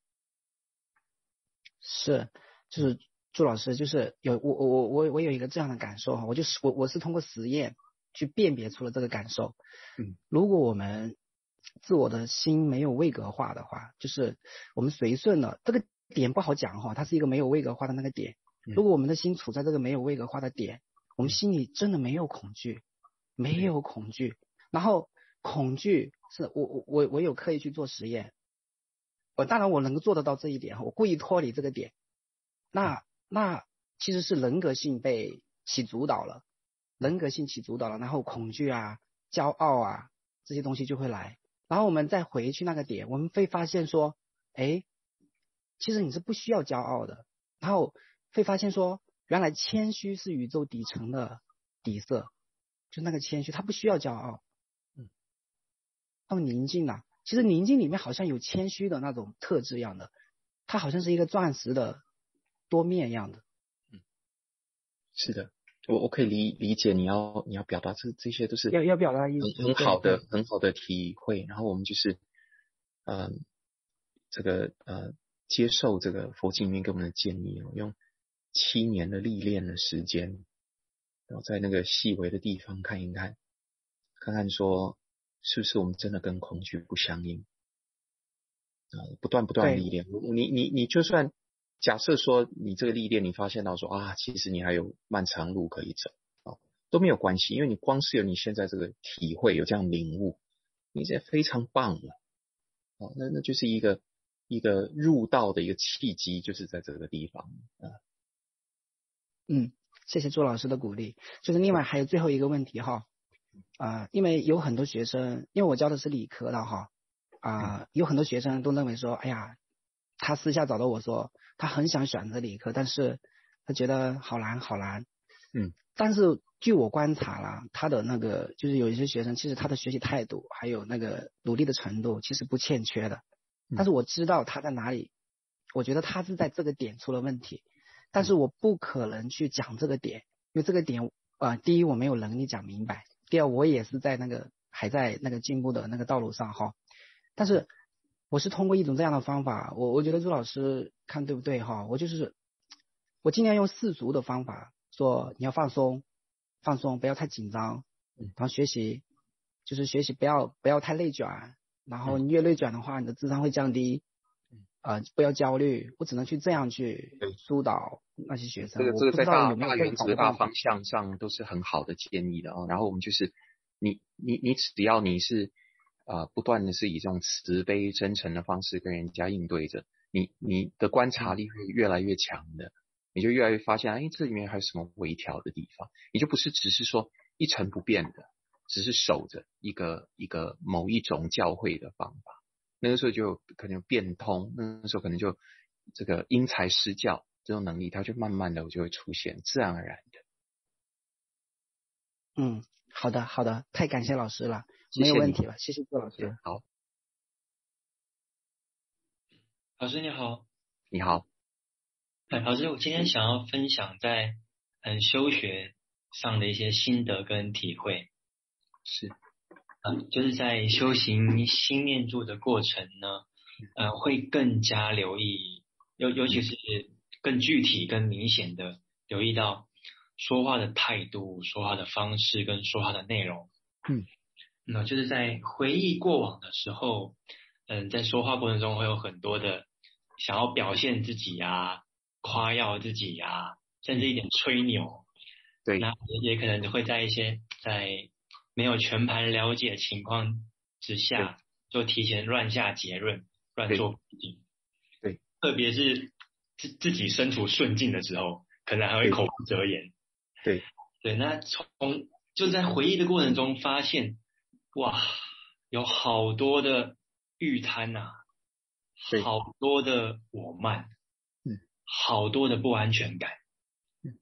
是，就是朱老师，就是有我我我我有一个这样的感受哈，我就是我我是通过实验去辨别出了这个感受。 嗯， 如果我们自我的心没有位格化的话，就是我们随顺了这个点不好讲哈，它是一个没有位格化的那个点。如果我们的心处在这个没有位格化的点，我们心里真的没有恐惧，没有恐惧。然后恐惧是我我我我有刻意去做实验，我当然我能够做得到这一点，我故意脱离这个点，那那其实是人格性被起主导了，人格性起主导了，然后恐惧啊、骄傲啊这些东西就会来，然后我们再回去那个点，我们会发现说，哎，其实你是不需要骄傲的，然后会发现说，原来谦虚是宇宙底层的底色，就那个谦虚，它不需要骄傲。那么宁静啊，其实宁静里面好像有谦虚的那种特质一样的，它好像是一个钻石的多面一样的。 嗯，是的，我我可以理理解你要你要表达这这些都是要要表达的意思， 很很好的很好的体会。然后我们就是嗯、呃、这个呃接受这个佛经里面给我们的建议，用七年的历练的时间，然后在那个细微的地方看一看，看看说是不是我们真的跟恐惧不相应啊、呃？不断不断历练，你你你就算假设说你这个历练，你发现到说啊，其实你还有漫长路可以走啊，都没有关系，因为你光是有你现在这个体会，有这样领悟，你这非常棒了啊，那那就是一个一个入道的一个契机，就是在这个地方啊。 嗯，谢谢朱老师的鼓励。就是另外还有最后一个问题哈，啊、呃，因为有很多学生，因为我教的是理科的哈，啊、呃，有很多学生都认为说，哎呀，他私下找到我说，他很想选择理科，但是他觉得好难好难。 嗯， 但是据我观察了，他的那个就是有一些学生，其实他的学习态度还有那个努力的程度，其实不欠缺的。但是我知道他在哪里，我觉得他是在这个点出了问题。但是我不可能去讲这个点，因为这个点，呃，第一我没有能力讲明白，第二我也是在那个还在那个进步的那个道路上哈。但是我是通过一种这样的方法，我我觉得朱老师看对不对哈？我就是我尽量用世俗的方法说，你要放松，放松，不要太紧张，然后学习就是学习不要不要太内卷，然后你越内卷的话，你的智商会降低。呃，不要焦虑，我只能去这样去疏导那些学生。 这个这个在大大原则、大方向上都是很好的建议的啊。然后我们就是你你你只要你是啊、呃、不断的是以这种慈悲真诚的方式跟人家应对着，你你的观察力会越来越强的，你就越来越发现，哎，这里面还有什么微调的地方，你就不是只是说一成不变的，只是守着一个一个某一种教诲的方法。那个时候就可能变通，那个时候可能就这个因材施教这种能力，它就慢慢的就会出现，自然而然的。 嗯，好的好的，太感谢老师了，没有问题了，谢谢朱老师。 好， 老师你好。 你好。 哎，老师，我今天想要分享在嗯修学上的一些心得跟体会。 是。 嗯，就是在修行心念住的过程呢，呃，会更加留意，尤尤其是更具体、更明显的留意到说话的态度、说话的方式跟说话的内容。 嗯， 那就是在回忆过往的时候，嗯，在说话过程中会有很多的想要表现自己呀、夸耀自己呀，甚至一点吹牛。 对， 那也可能会在一些在没有全盘了解情况之下，就提前乱下结论， 乱做决定。 对， 特别是自自己身处顺境的时候，可能还会口不择言。 对对，那从就在回忆的过程中发现，哇，有好多的欲贪呐，好多的我慢， 嗯， 好多的不安全感。 嗯，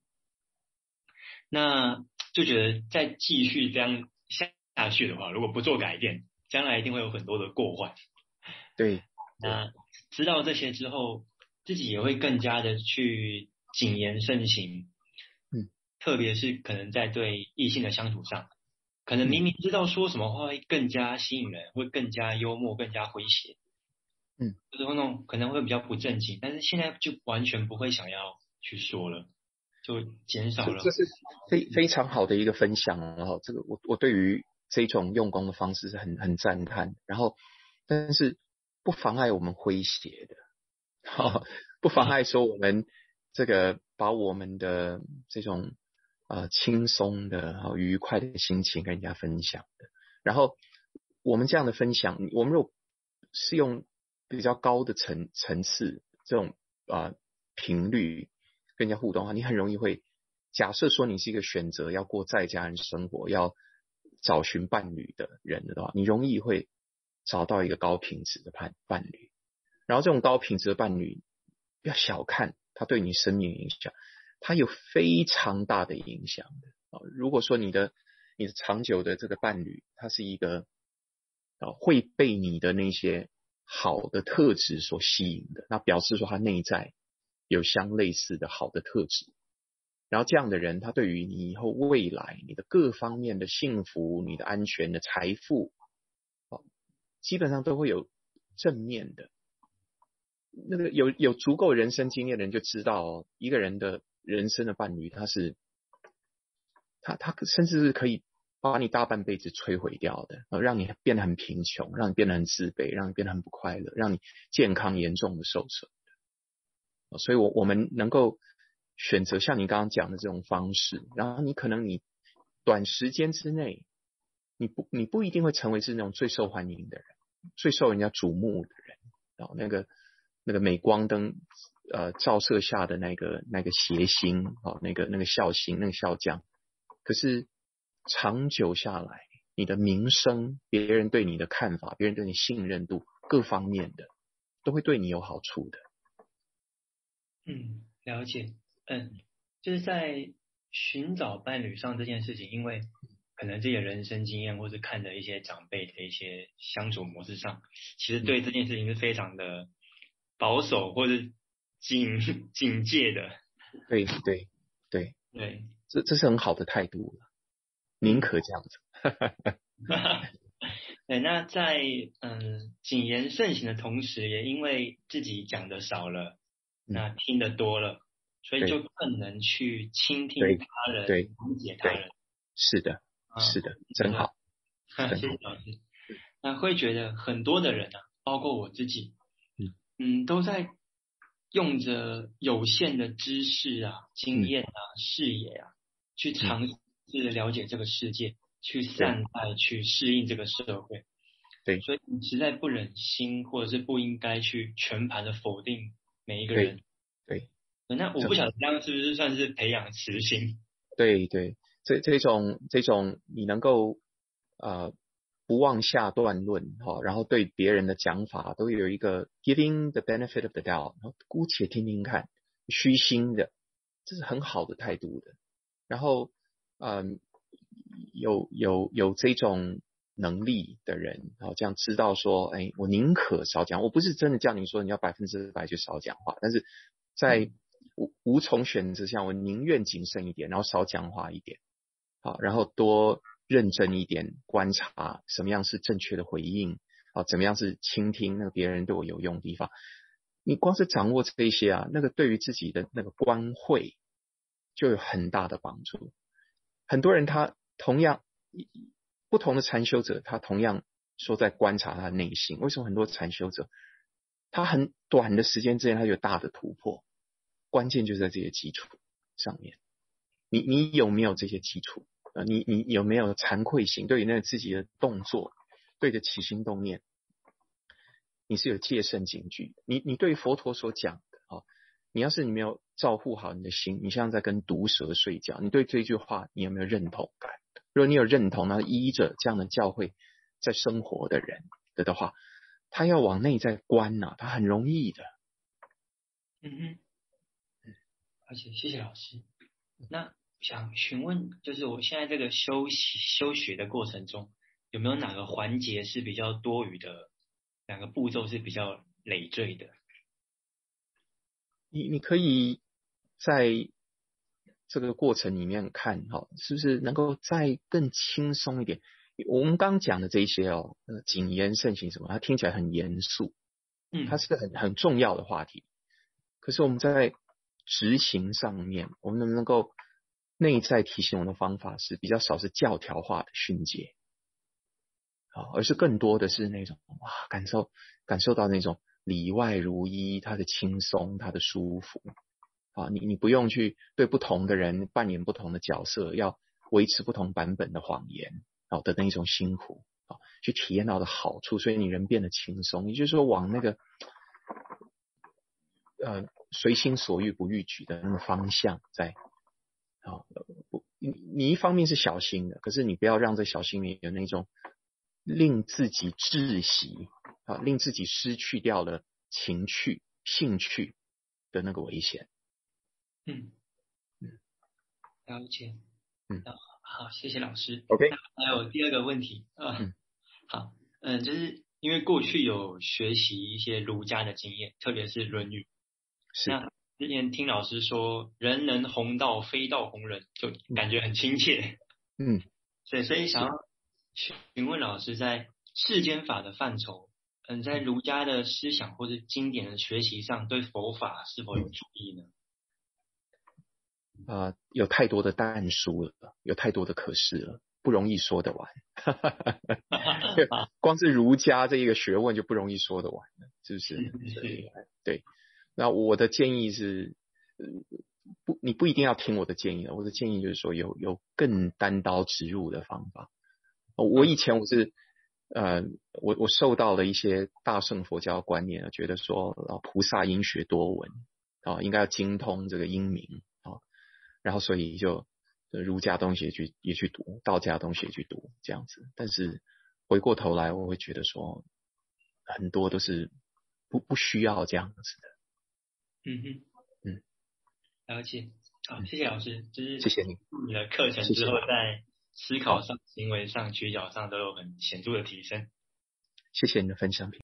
那就觉得再继续这样下去的话，如果不做改变，将来一定会有很多的过患。 对， 那知道这些之后，自己也会更加的去谨言慎行。 嗯， 特别是可能在对异性的相处上，可能明明知道说什么话会更加吸引人，会更加幽默，更加诙谐， 嗯， 就是那种可能会比较不正经，但是现在就完全不会想要去说了，就减少了。 这是非非常好的一个分享哦。这个我我对于这种用功的方式是很很赞叹，然后但是不妨碍我们诙谐的，哦、不妨碍说我们这个把我们的这种呃轻松的、哦、愉快的心情跟人家分享的。然后我们这样的分享，我们如果是用比较高的层层次这种啊频率跟人家互动的话，你很容易会假设说你是一个选择要过在家人生活、要找寻伴侣的人的话，你容易会找到一个高品质的伴伴侣。然后这种高品质的伴侣，不要小看他对你生命影响，他有非常大的影响的。如果说你的你的长久的这个伴侣，他是一个会被你的那些好的特质所吸引的，那表示说他内在有相类似的好的特质。然后这样的人，他对于你以后未来你的各方面的幸福、你的安全的财富，基本上都会有正面的。那个有有足够人生经验的人就知道哦，一个人的人生的伴侣，他是他他甚至是可以把你大半辈子摧毁掉的，让你变得很贫穷，让你变得很自卑，让你变得很不快乐，让你健康严重的受损的。所以我我们能够选择像你刚刚讲的这种方式，然后你可能你短时间之内，你不你不一定会成为是那种最受欢迎的人，最受人家瞩目的人，然后那个那个镁光灯呃照射下的那个那个谐星，哦，那个那个笑星，那个笑匠。可是长久下来，你的名声、别人对你的看法、别人对你信任度各方面的，都会对你有好处的。 嗯，了解。嗯，就是在寻找伴侣上这件事情，因为可能自己的人生经验，或是看的一些长辈的一些相处模式上，其实对这件事情是非常的保守或者警警戒的。 对对对对， 这这是很好的态度了，宁可这样子。 对，那在嗯谨言慎行的同时，也因为自己讲的少了， 嗯、 那听得多了，所以就更能去倾听他人， 对， 理解他人。 是的， 啊、 是的，真好。 谢谢老师。那会觉得很多的人啊，包括我自己， 嗯嗯，都在用着有限的知识啊、经验啊、 嗯、 视野啊，去尝试了解这个世界，去善待、去适应这个社会。 对， 所以你实在不忍心，或者是不应该去全盘的否定每一个人。 对， 对，那我不晓得这样是不是算是培养慈心？ 对对，这这种这种你能够呃不妄下断论哈、哦，然后对别人的讲法都有一个 giving the benefit of the doubt， 然后姑且听听看，虚心的，这是很好的态度的。然后嗯、呃，有有有这种能力的人，然后这样知道说，哎，我宁可少讲，我不是真的叫你说你要百分之百去少讲话，但是在无无从选择下，我宁愿谨慎一点，然后少讲话一点，好，然后多认真一点，观察什么样是正确的回应，啊，怎么样是倾听那个别人对我有用的地方。你光是掌握这些啊，那个对于自己的那个观慧就有很大的帮助。很多人他同样不同的禅修者，他同样说在观察他的内心。为什么很多禅修者他很短的时间之内他有大的突破？关键就在这些基础上面。你你有没有这些基础？呃，你你有没有惭愧心？对于那个自己的动作，对着起心动念， 你是有戒慎警惧，你你对佛陀所讲的哦，你要是你没有照护好你的心，你像在跟毒蛇睡觉，你对这句话你有没有认同感？如果你有認同，那依着這樣的教會在生活的人的的話，他要往內在觀啊，他很容易的。 嗯哼，而且謝謝老師。那想詢問，就是我現在這個修習修學的過程中，有沒有哪個環節是比較多餘的，哪個步驟是比較累贅的？ 你你可以在這個過程裡面看，是不是能夠再更輕鬆一點？我們剛講的這些哦，謹言慎行什麼，它聽起來很嚴肅，嗯，它是個很很重要的話題。可是我們在執行上面，我們能不能夠內在提醒我們的方法是比較少是教條化的訓誡，而是更多的是那種哇，感受感受到那種裡外如一，它的輕鬆，它的舒服。啊，你你不用去對不同的人扮演不同的角色，要維持不同版本的謊言，啊的那一種辛苦，啊，去體驗到的好處，所以你人變得輕鬆，也就是說往那個，呃，隨心所欲不逾矩的那個方向在，啊，你你一方面是小心的，可是你不要讓這小心裡有那種令自己窒息，啊，令自己失去掉了情趣、興趣的那個危險。 嗯嗯，了解。 嗯， 好，謝謝老師。 OK， 還有第二個問題啊，嗯，好，嗯，就是因為過去有學習一些儒家的經驗，特別是《論語》。 是。 那之前聽老師說，人人弘道，非道弘人，就感覺很親切。 嗯， 所以所以想要詢問老師，在世間法的範疇，嗯，在儒家的思想或者經典的學習上，對佛法是否有注意呢？ 啊、呃，有太多的但書了，有太多的可是了，不容易說得完。光是儒家這一個學問就不容易說得完了，是不是？所以對，那我的建議是，不，你不一定要聽我的建議了。我的建議就是說有，有有更單刀直入的方法。我以前我是，呃，我我受到了一些大乘佛教觀念，覺得說，啊，菩薩應學多聞，啊，應該要精通這個英明。然後所以就儒家東西也去也去讀，道家東西也去讀，這樣子。但是回過頭來，我會覺得說，很多都是不不需要這樣子的。 嗯哼， 嗯， 了解。好，謝謝老師。就是謝謝你。 你的課程之後，在思考上、行為上、舉腳上都有很顯著的提升。 謝謝你的分享。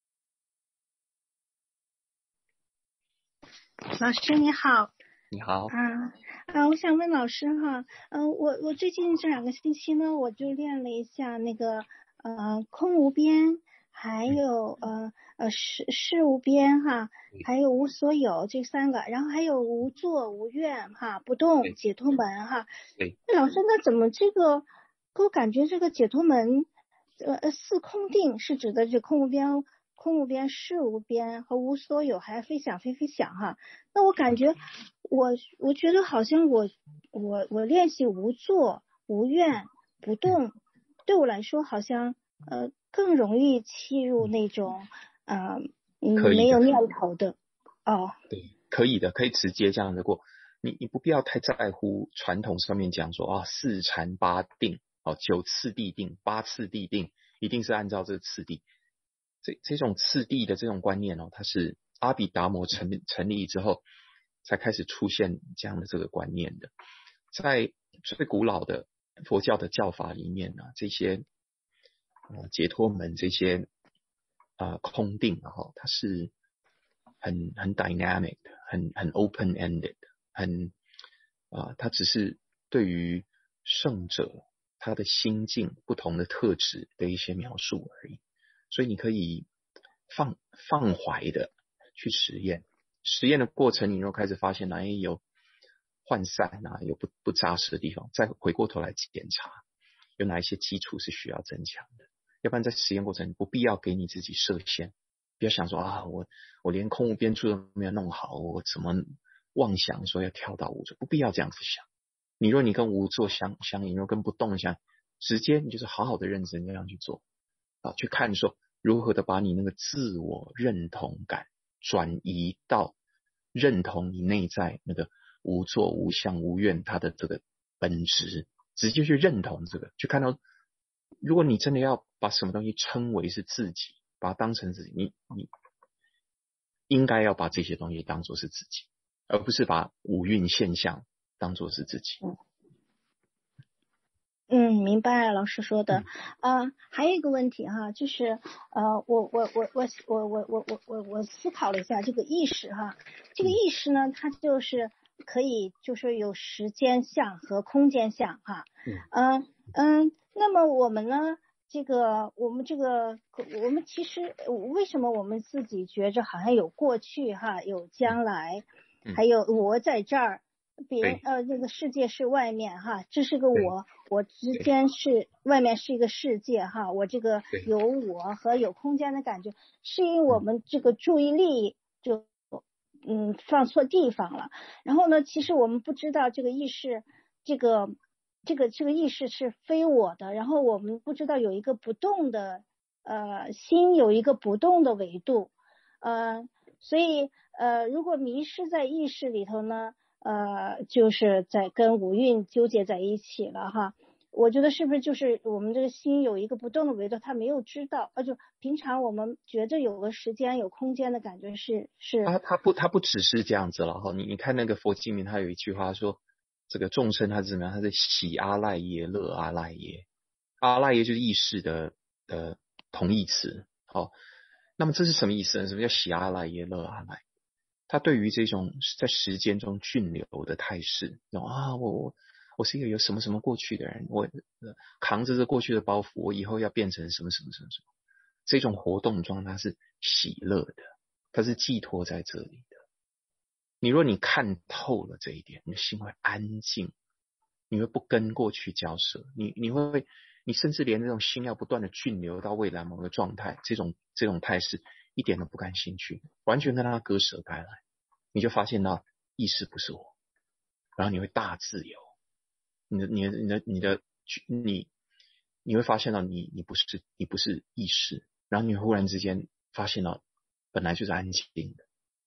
老師你好。 你好啊啊！我想問老師哈，嗯、呃，我我最近這兩個星期呢，我就練了一下那個呃空無邊，還有呃呃事事無邊哈，還有無所有這三個，然後還有無作無願哈，不動解脫門哈。 對。 老師，那怎麼這個給我感覺這個解脫門呃呃四空定是指的這空無邊？空無邊、事無邊和無所有，還非想非非想哈。那我感覺我我覺得好像我我我練習無作無願不動，對我來說好像呃更容易切入那種呃沒有念頭的哦。 對，可以的，可以直接這樣的過。你你不必要太在乎傳統上面講說啊四禪八定哦九次第定八次第定一定是按照這個次第。這這種次第的這種觀念哦，它是阿毗達摩成成立之後才開始出現這樣的這個觀念的。在最古老的佛教的教法裡面呢，這些呃解脫門這些啊、呃、空定然後它是很很 dynamic 的，很很 open ended 的，很啊、呃、它只是對於聖者他的心境不同的特質的一些描述而已。所以你可以放放懷的去實驗，實驗的過程你若開始發現哪裡有渙散啊，有不不扎實的地方，再回過頭來檢查有哪一些基礎是需要增強的。要不然在實驗過程你不必要給你自己設限，不要想說啊我我連空無邊處都沒有弄好，我怎麼妄想說要跳到無作，不必要這樣子想。你若你跟無作相相應，若跟不動相，直接你就是好好的認真這樣去做啊，去看說如何的把你那个自我认同感转移到认同你内在那个无作无相无愿它的这个本质，直接去认同这个，去看到如果你真的要把什么东西称为是自己，把它当成自己，你你应该要把这些东西当作是自己，而不是把五蕴现象当作是自己。 嗯嗯，明白老师说的。 嗯、 呃，还有一个问题哈，就是呃，我我我我我我我我我我思考了一下这个意识哈，这个意识呢，它就是可以就是有时间相和空间相哈。嗯嗯、呃呃，那么我们呢，这个我们这个我们其实为什么我们自己觉着好像有过去哈，有将来，还有我在这儿。别人呃，那个世界是外面哈，这是个我，我之间是外面是一个世界哈，我这个有我和有空间的感觉，是因为我们这个注意力就嗯放错地方了。然后呢，其实我们不知道这个意识，这个这个这个意识是非我的，然后我们不知道有一个不动的呃心有一个不动的维度，呃，所以呃如果迷失在意识里头呢？呃，就是在跟五蕴纠结在一起了哈。我觉得是不是就是我们这个心有一个不动的维度，他没有知道，呃，就平常我们觉得有个时间、有空间的感觉是是。 他他不他不只是这样子了哈。你你看那个佛经里面，他有一句话说，这个众生他是怎么样？他是喜阿赖耶、乐阿赖耶。阿赖耶就是意识的的同义词。好，那么这是什么意思呢？什么叫喜阿赖耶、乐阿赖？他对于这种在时间中峻流的态势，啊，我我我是一个有什么什么过去的人，我、呃、扛着这过去的包袱，我以后要变成什么什么什么什么，这种活动状态是喜乐的，它是寄托在这里的。你若你看透了这一点，你的心会安静，你会不跟过去交涉，你你会你甚至连那种心要不断的峻流到未来某个状态，这种这种态势一点都不感兴趣，完全跟它割舍开来。你就发现到意识不是我，然后你会大自由，你的你的你的你的你你会发现到你你不是你不是意识，然后你忽然之间发现到本来就是安静的。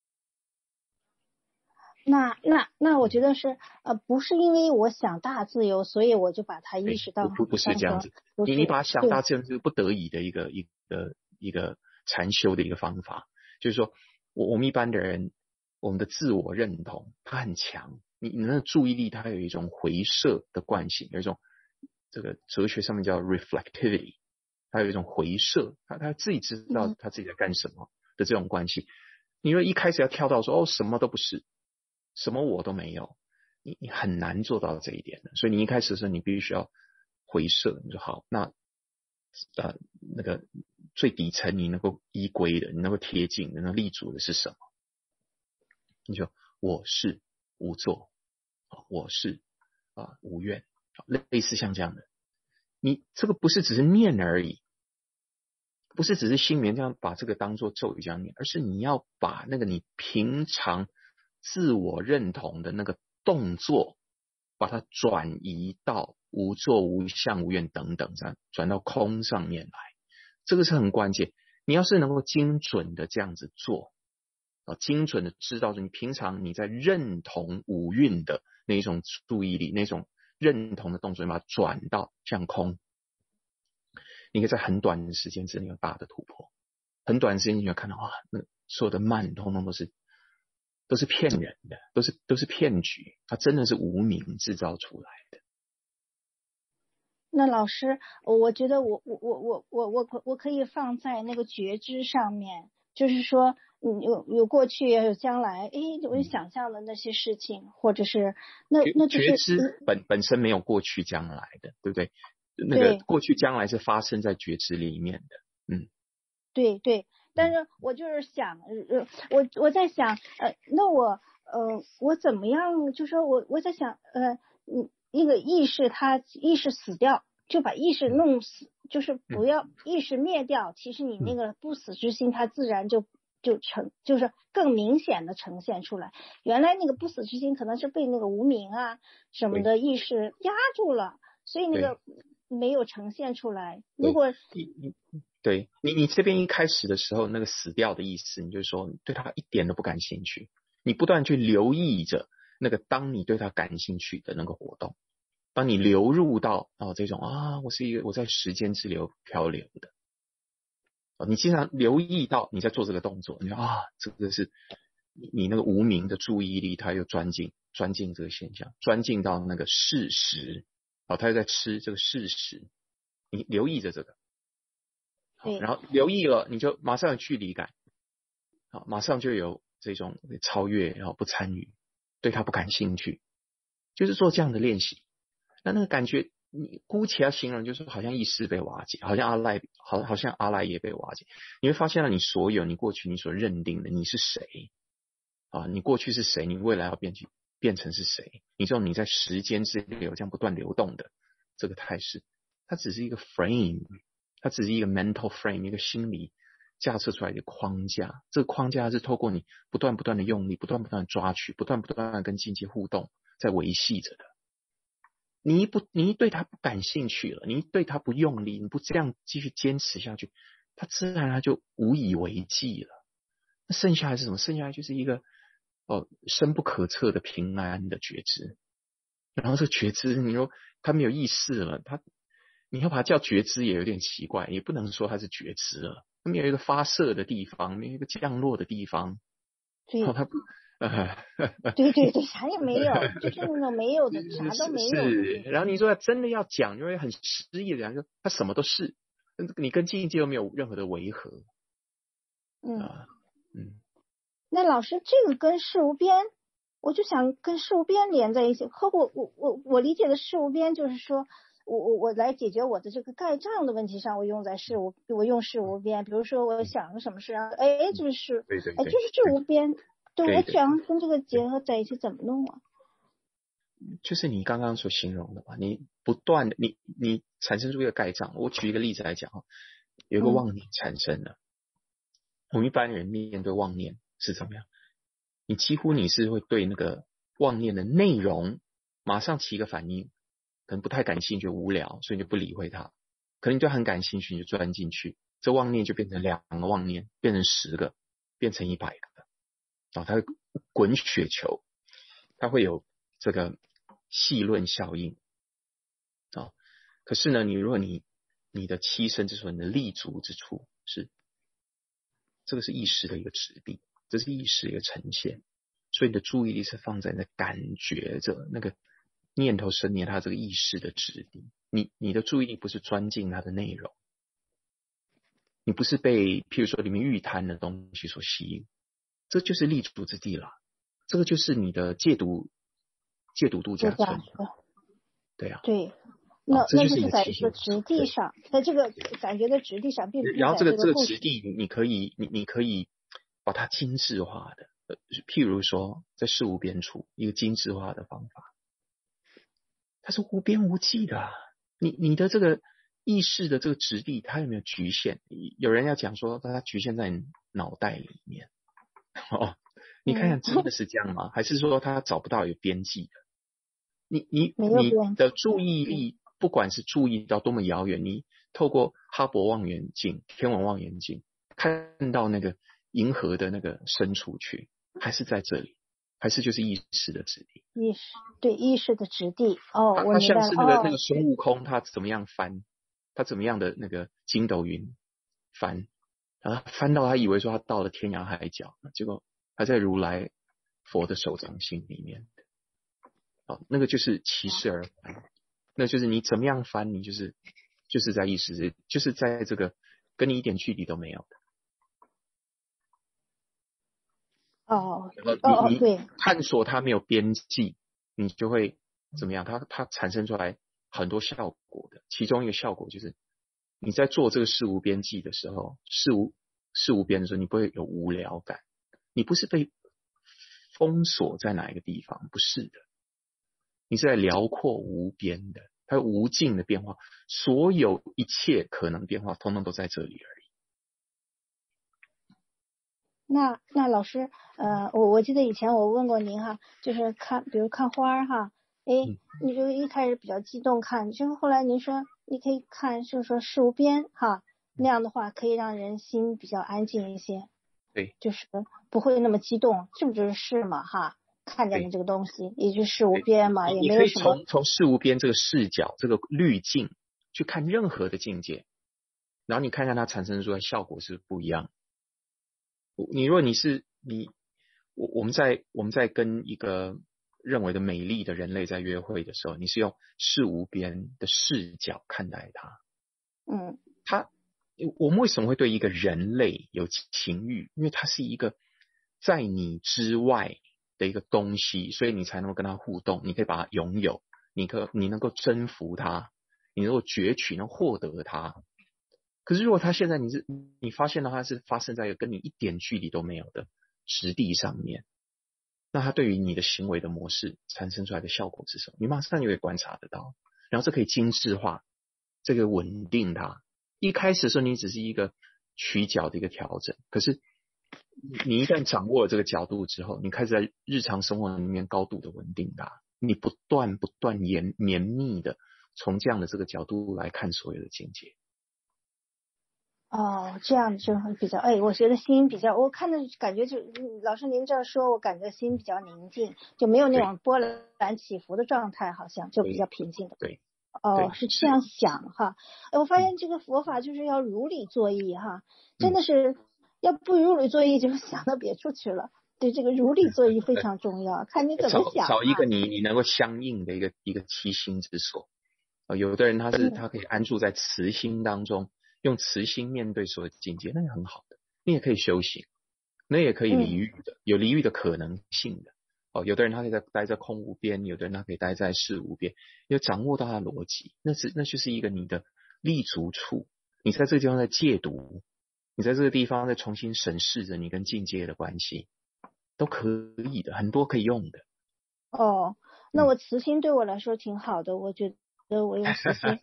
那那那我觉得是呃不是因为我想大自由，所以我就把它意识到不不是这样子，你你把它想大自由是不得已的一个一个一个禅修的一个方法，就是说我我们一般的人。我们的自我认同它很强，你你那个注意力它有一种回射的惯性，有一种这个哲学上面叫 reflectivity， 它有一种回射，它它自己知道它自己在干什么的这种关系。你说一开始要跳到说哦什么都不是，什么我都没有，你你很难做到这一点的。所以你一开始的时候你必须要回射，你说好，那呃那个最底层你能够依归的，你能够贴近、能够立足的是什么？你说我是无作，我是啊无愿，类似像这样的，你这个不是只是念而已，不是只是心里面这样把这个当作咒语这样念，而是你要把那个你平常自我认同的那个动作，把它转移到无作无相无愿等等，这样转到空上面来，这个是很关键。你要是能够精准的这样子做。啊，精准的知道你平常你在认同五蕴的那种注意力，那种认同的动作，你把它转到向空，你可以在很短的时间之内有大的突破。很短的时间你就看到哇，那所有的慢通通都是都是骗人的，都是都是骗局，它真的是无明制造出来的。 那老师，我觉得我我我我我我我可以放在那个觉知上面，就是说。嗯，有有过去也有将来，诶，我想象的那些事情，或者是那那就是觉知本本身没有过去将来的，对不对？那个过去将来是发生在觉知里面的，嗯， 对对。但是我就是想，呃，我我在想，呃，那我呃我怎么样？就说我我在想，呃，嗯，那个意识它意识死掉，就把意识弄死，就是不要意识灭掉。其实你那个不死之心，它自然就。就呈就是更明显的呈现出来，原来那个不死之心可能是被那个无明啊什么的意识压住了，所以那个没有呈现出来。如果对你，你这边一开始的时候，那个死掉的意思，你就说你对他一点都不感兴趣，你不断去留意着那个当你对他感兴趣的那个活动，当你流入到哦这种啊，我是一个我在时间之流漂流的，哦，你经常留意到你在做这个动作，你说啊，这个是你你那个无名的注意力，它又钻进钻进这个现象，钻进到那个事实，哦，他又在吃这个事实，你留意着这个。 对， 然后留意了，你就马上有距离感，好，马上就有这种超越，然后不参与，对他不感兴趣，就是做这样的练习。那那个感觉，你姑且要形容，就是好像意识被瓦解，好像阿赖，好，好像阿赖也被瓦解。你会发现了，你所有你过去你所认定的你是谁啊？你过去是谁？你未来要变去变成是谁？你知道你在时间之流这样不断流动的这个态势，它只是一个 frame。它只是一个 mental frame， 一个心理架设出来的框架。这个框架是透过你不断不断的用力，不断不断的抓取，不断不断的跟境界互动，在维系着的。你一不，你一对它不感兴趣了，你一对它不用力，你不这样继续坚持下去，它自然它就无以为继了。那剩下来是什么？剩下来就是一个哦深不可测的平安的觉知。然后这觉知，你说它没有意识了，它。你要把它叫觉知也有点奇怪，也不能说它是觉知了。没有一个发射的地方，没有一个降落的地方。 对， 哦、它不，呃， 对对对，啥也没有，就是那种没有的，啥都没有的。 是，然后你说真的要讲，就会很诗意的讲，说它什么都是，你跟境界又没有任何的违和。 嗯、 呃、嗯。 那老师，这个跟事无边，我就想跟事无边连在一起。和我我我我理解的事无边就是说。我我我来解决我的这个盖障的问题上，我用在事无，我用事无边。比如说我想个什么事啊，哎，就是事， 对对对， 哎，就是事无边。对， 对我想跟这个结合在一起，怎么弄啊？ 就是你刚刚所形容的嘛，你不断的，你你产生出一个盖障。我举一个例子来讲哈，有一个妄念产生了，嗯、我们一般人面对妄念是怎么样？你几乎你是会对那个妄念的内容马上起一个反应。可能不太感兴趣，无聊，所以你就不理会它。可能你对它很感兴趣，你就钻进去，这妄念就变成两个妄念，变成十个，变成一百个。啊，它会滚雪球，它会有这个细论效应。啊，可是呢，你如果你你的栖身之处，你的立足之处是这个是意识的一个质地，这是意识的一个呈现，所以你的注意力是放在那感觉着那个。念头生念，它这个意识的质地，你你的注意力不是钻进它的内容，你不是被譬如说里面欲贪的东西所吸引，这就是立足之地了。这个就是你的戒毒戒毒度假村。对啊， 对，那、 啊、这就是那就是在一个质地上，在这个感觉的质地上，并不是然后这个这个质质地，你可以你你可以把它精致化的，呃，譬如说在事无边处一个精致化的方法。它是无边无际的、啊，你你的这个意识的这个质地，它有没有局限？有人要讲说，它局限在你脑袋里面。哦，你看看真的是这样吗？嗯、还是说它找不到有边际的？你你你的注意力，不管是注意到多么遥远，你透过哈勃望远镜、天文望远镜看到那个银河的那个深处去，还是在这里？还是就是意识的质地， 意识对意识的质地哦， 它它像是那个、哦、那个孙悟空，他怎么样翻，他怎么样的那个筋斗云翻，然后翻到他以为说他到了天涯海角，结果还在如来佛的手掌心里面。哦，那个就是其事而翻，那就是你怎么样翻，你就是就是在意识，就是在这个跟你一点距离都没有的。 哦， 哦，你你探索它没有边际，你就会怎么样？它它产生出来很多效果的，其中一个效果就是你在做这个事无边际的时候，事无事无边的时候，你不会有无聊感，你不是被封锁在哪一个地方，不是的，你是在辽阔无边的，它有无尽的变化，所有一切可能变化，通通都在这里而已。 那那老师，呃，我我记得以前我问过您哈，就是看，比如看花哈，哎，你就一开始比较激动看，就是后来您说你可以看，就是说事无边哈， 那样的话可以让人心比较安静一些。 对， 就是不会那么激动，这不就是事嘛哈？看见的这个东西，也就是事无边嘛，也没有什么。 你可以从从事无边这个视角、这个滤镜去看任何的境界，然后你看看它产生出来的效果是不一样。你如果你是你，我我们在我们在跟一个认为的美丽的人类在约会的时候，你是用事无边的视角看待它。 嗯， 他我们为什么会对一个人类有情欲？因为它是一个在你之外的一个东西，所以你才能够跟他互动，你可以把它拥有，你可你能够征服它，你能够攫取，能获得它。可是如果他现在你是你发现到它是发生在一个跟你一点距离都没有的实地上面，那它对于你的行为的模式产生出来的效果是什么？你马上就可以观察得到，然后这可以精致化，这个稳定它。一开始的时候你只是一个取角的一个调整，可是你一旦掌握了这个角度之后，你开始在日常生活里面高度的稳定它，你不断不断严绵密的从这样的这个角度来看所有的境界。 哦，这样就很比较，哎，我觉得心比较，我看的感觉就，老师您这样说，我感觉心比较宁静，就没有那种波澜起伏的状态，好像就比较平静的。 对。 哦，是这样想哈。哎，我发现这个佛法就是要如理作意哈，真的是要不如理作意就想到别处去了。对，这个如理作意非常重要，看你怎么想、啊。 找一个你你能够相应的一个一个栖心之所。呃，有的人他是他可以安住在慈心当中，用慈心面对所有的境界，那也很好的。你也可以修行，那也可以离欲的，有离欲的可能性的。哦，有的人他可以在待在空无边，有的人他可以待在事无边，要掌握到他的逻辑，那是那就是一个你的立足处。你在这个地方在戒毒，你在这个地方在重新审视着你跟境界的关系，都可以的，很多可以用的。 哦，那我慈心对我来说挺好的，我觉得我用慈心，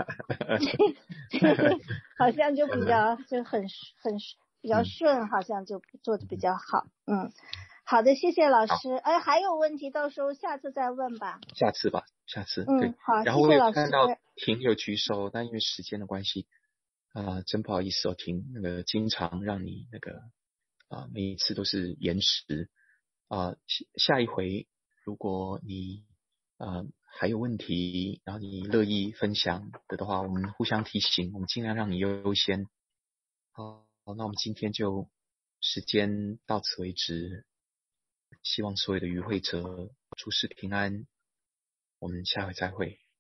好像就比较就很很比较顺，好像就做的比较好。嗯。好的，谢谢老师。哎，还有问题，到时候下次再问吧。 下次吧，下次。 嗯， 对。 好， 然后我有谢谢老师。 看到婷有举手，但因为时间的关系，啊、呃，真不好意思哦，婷，那个经常让你那个啊、呃，每一次都是延时啊、呃，下一回如果你啊、呃、还有问题，然后你乐意分享的的话，我们互相提醒，我们尽量让你优先。好，那我们今天就时间到此为止。希望所有的与会者诸事平安，我们下回再会。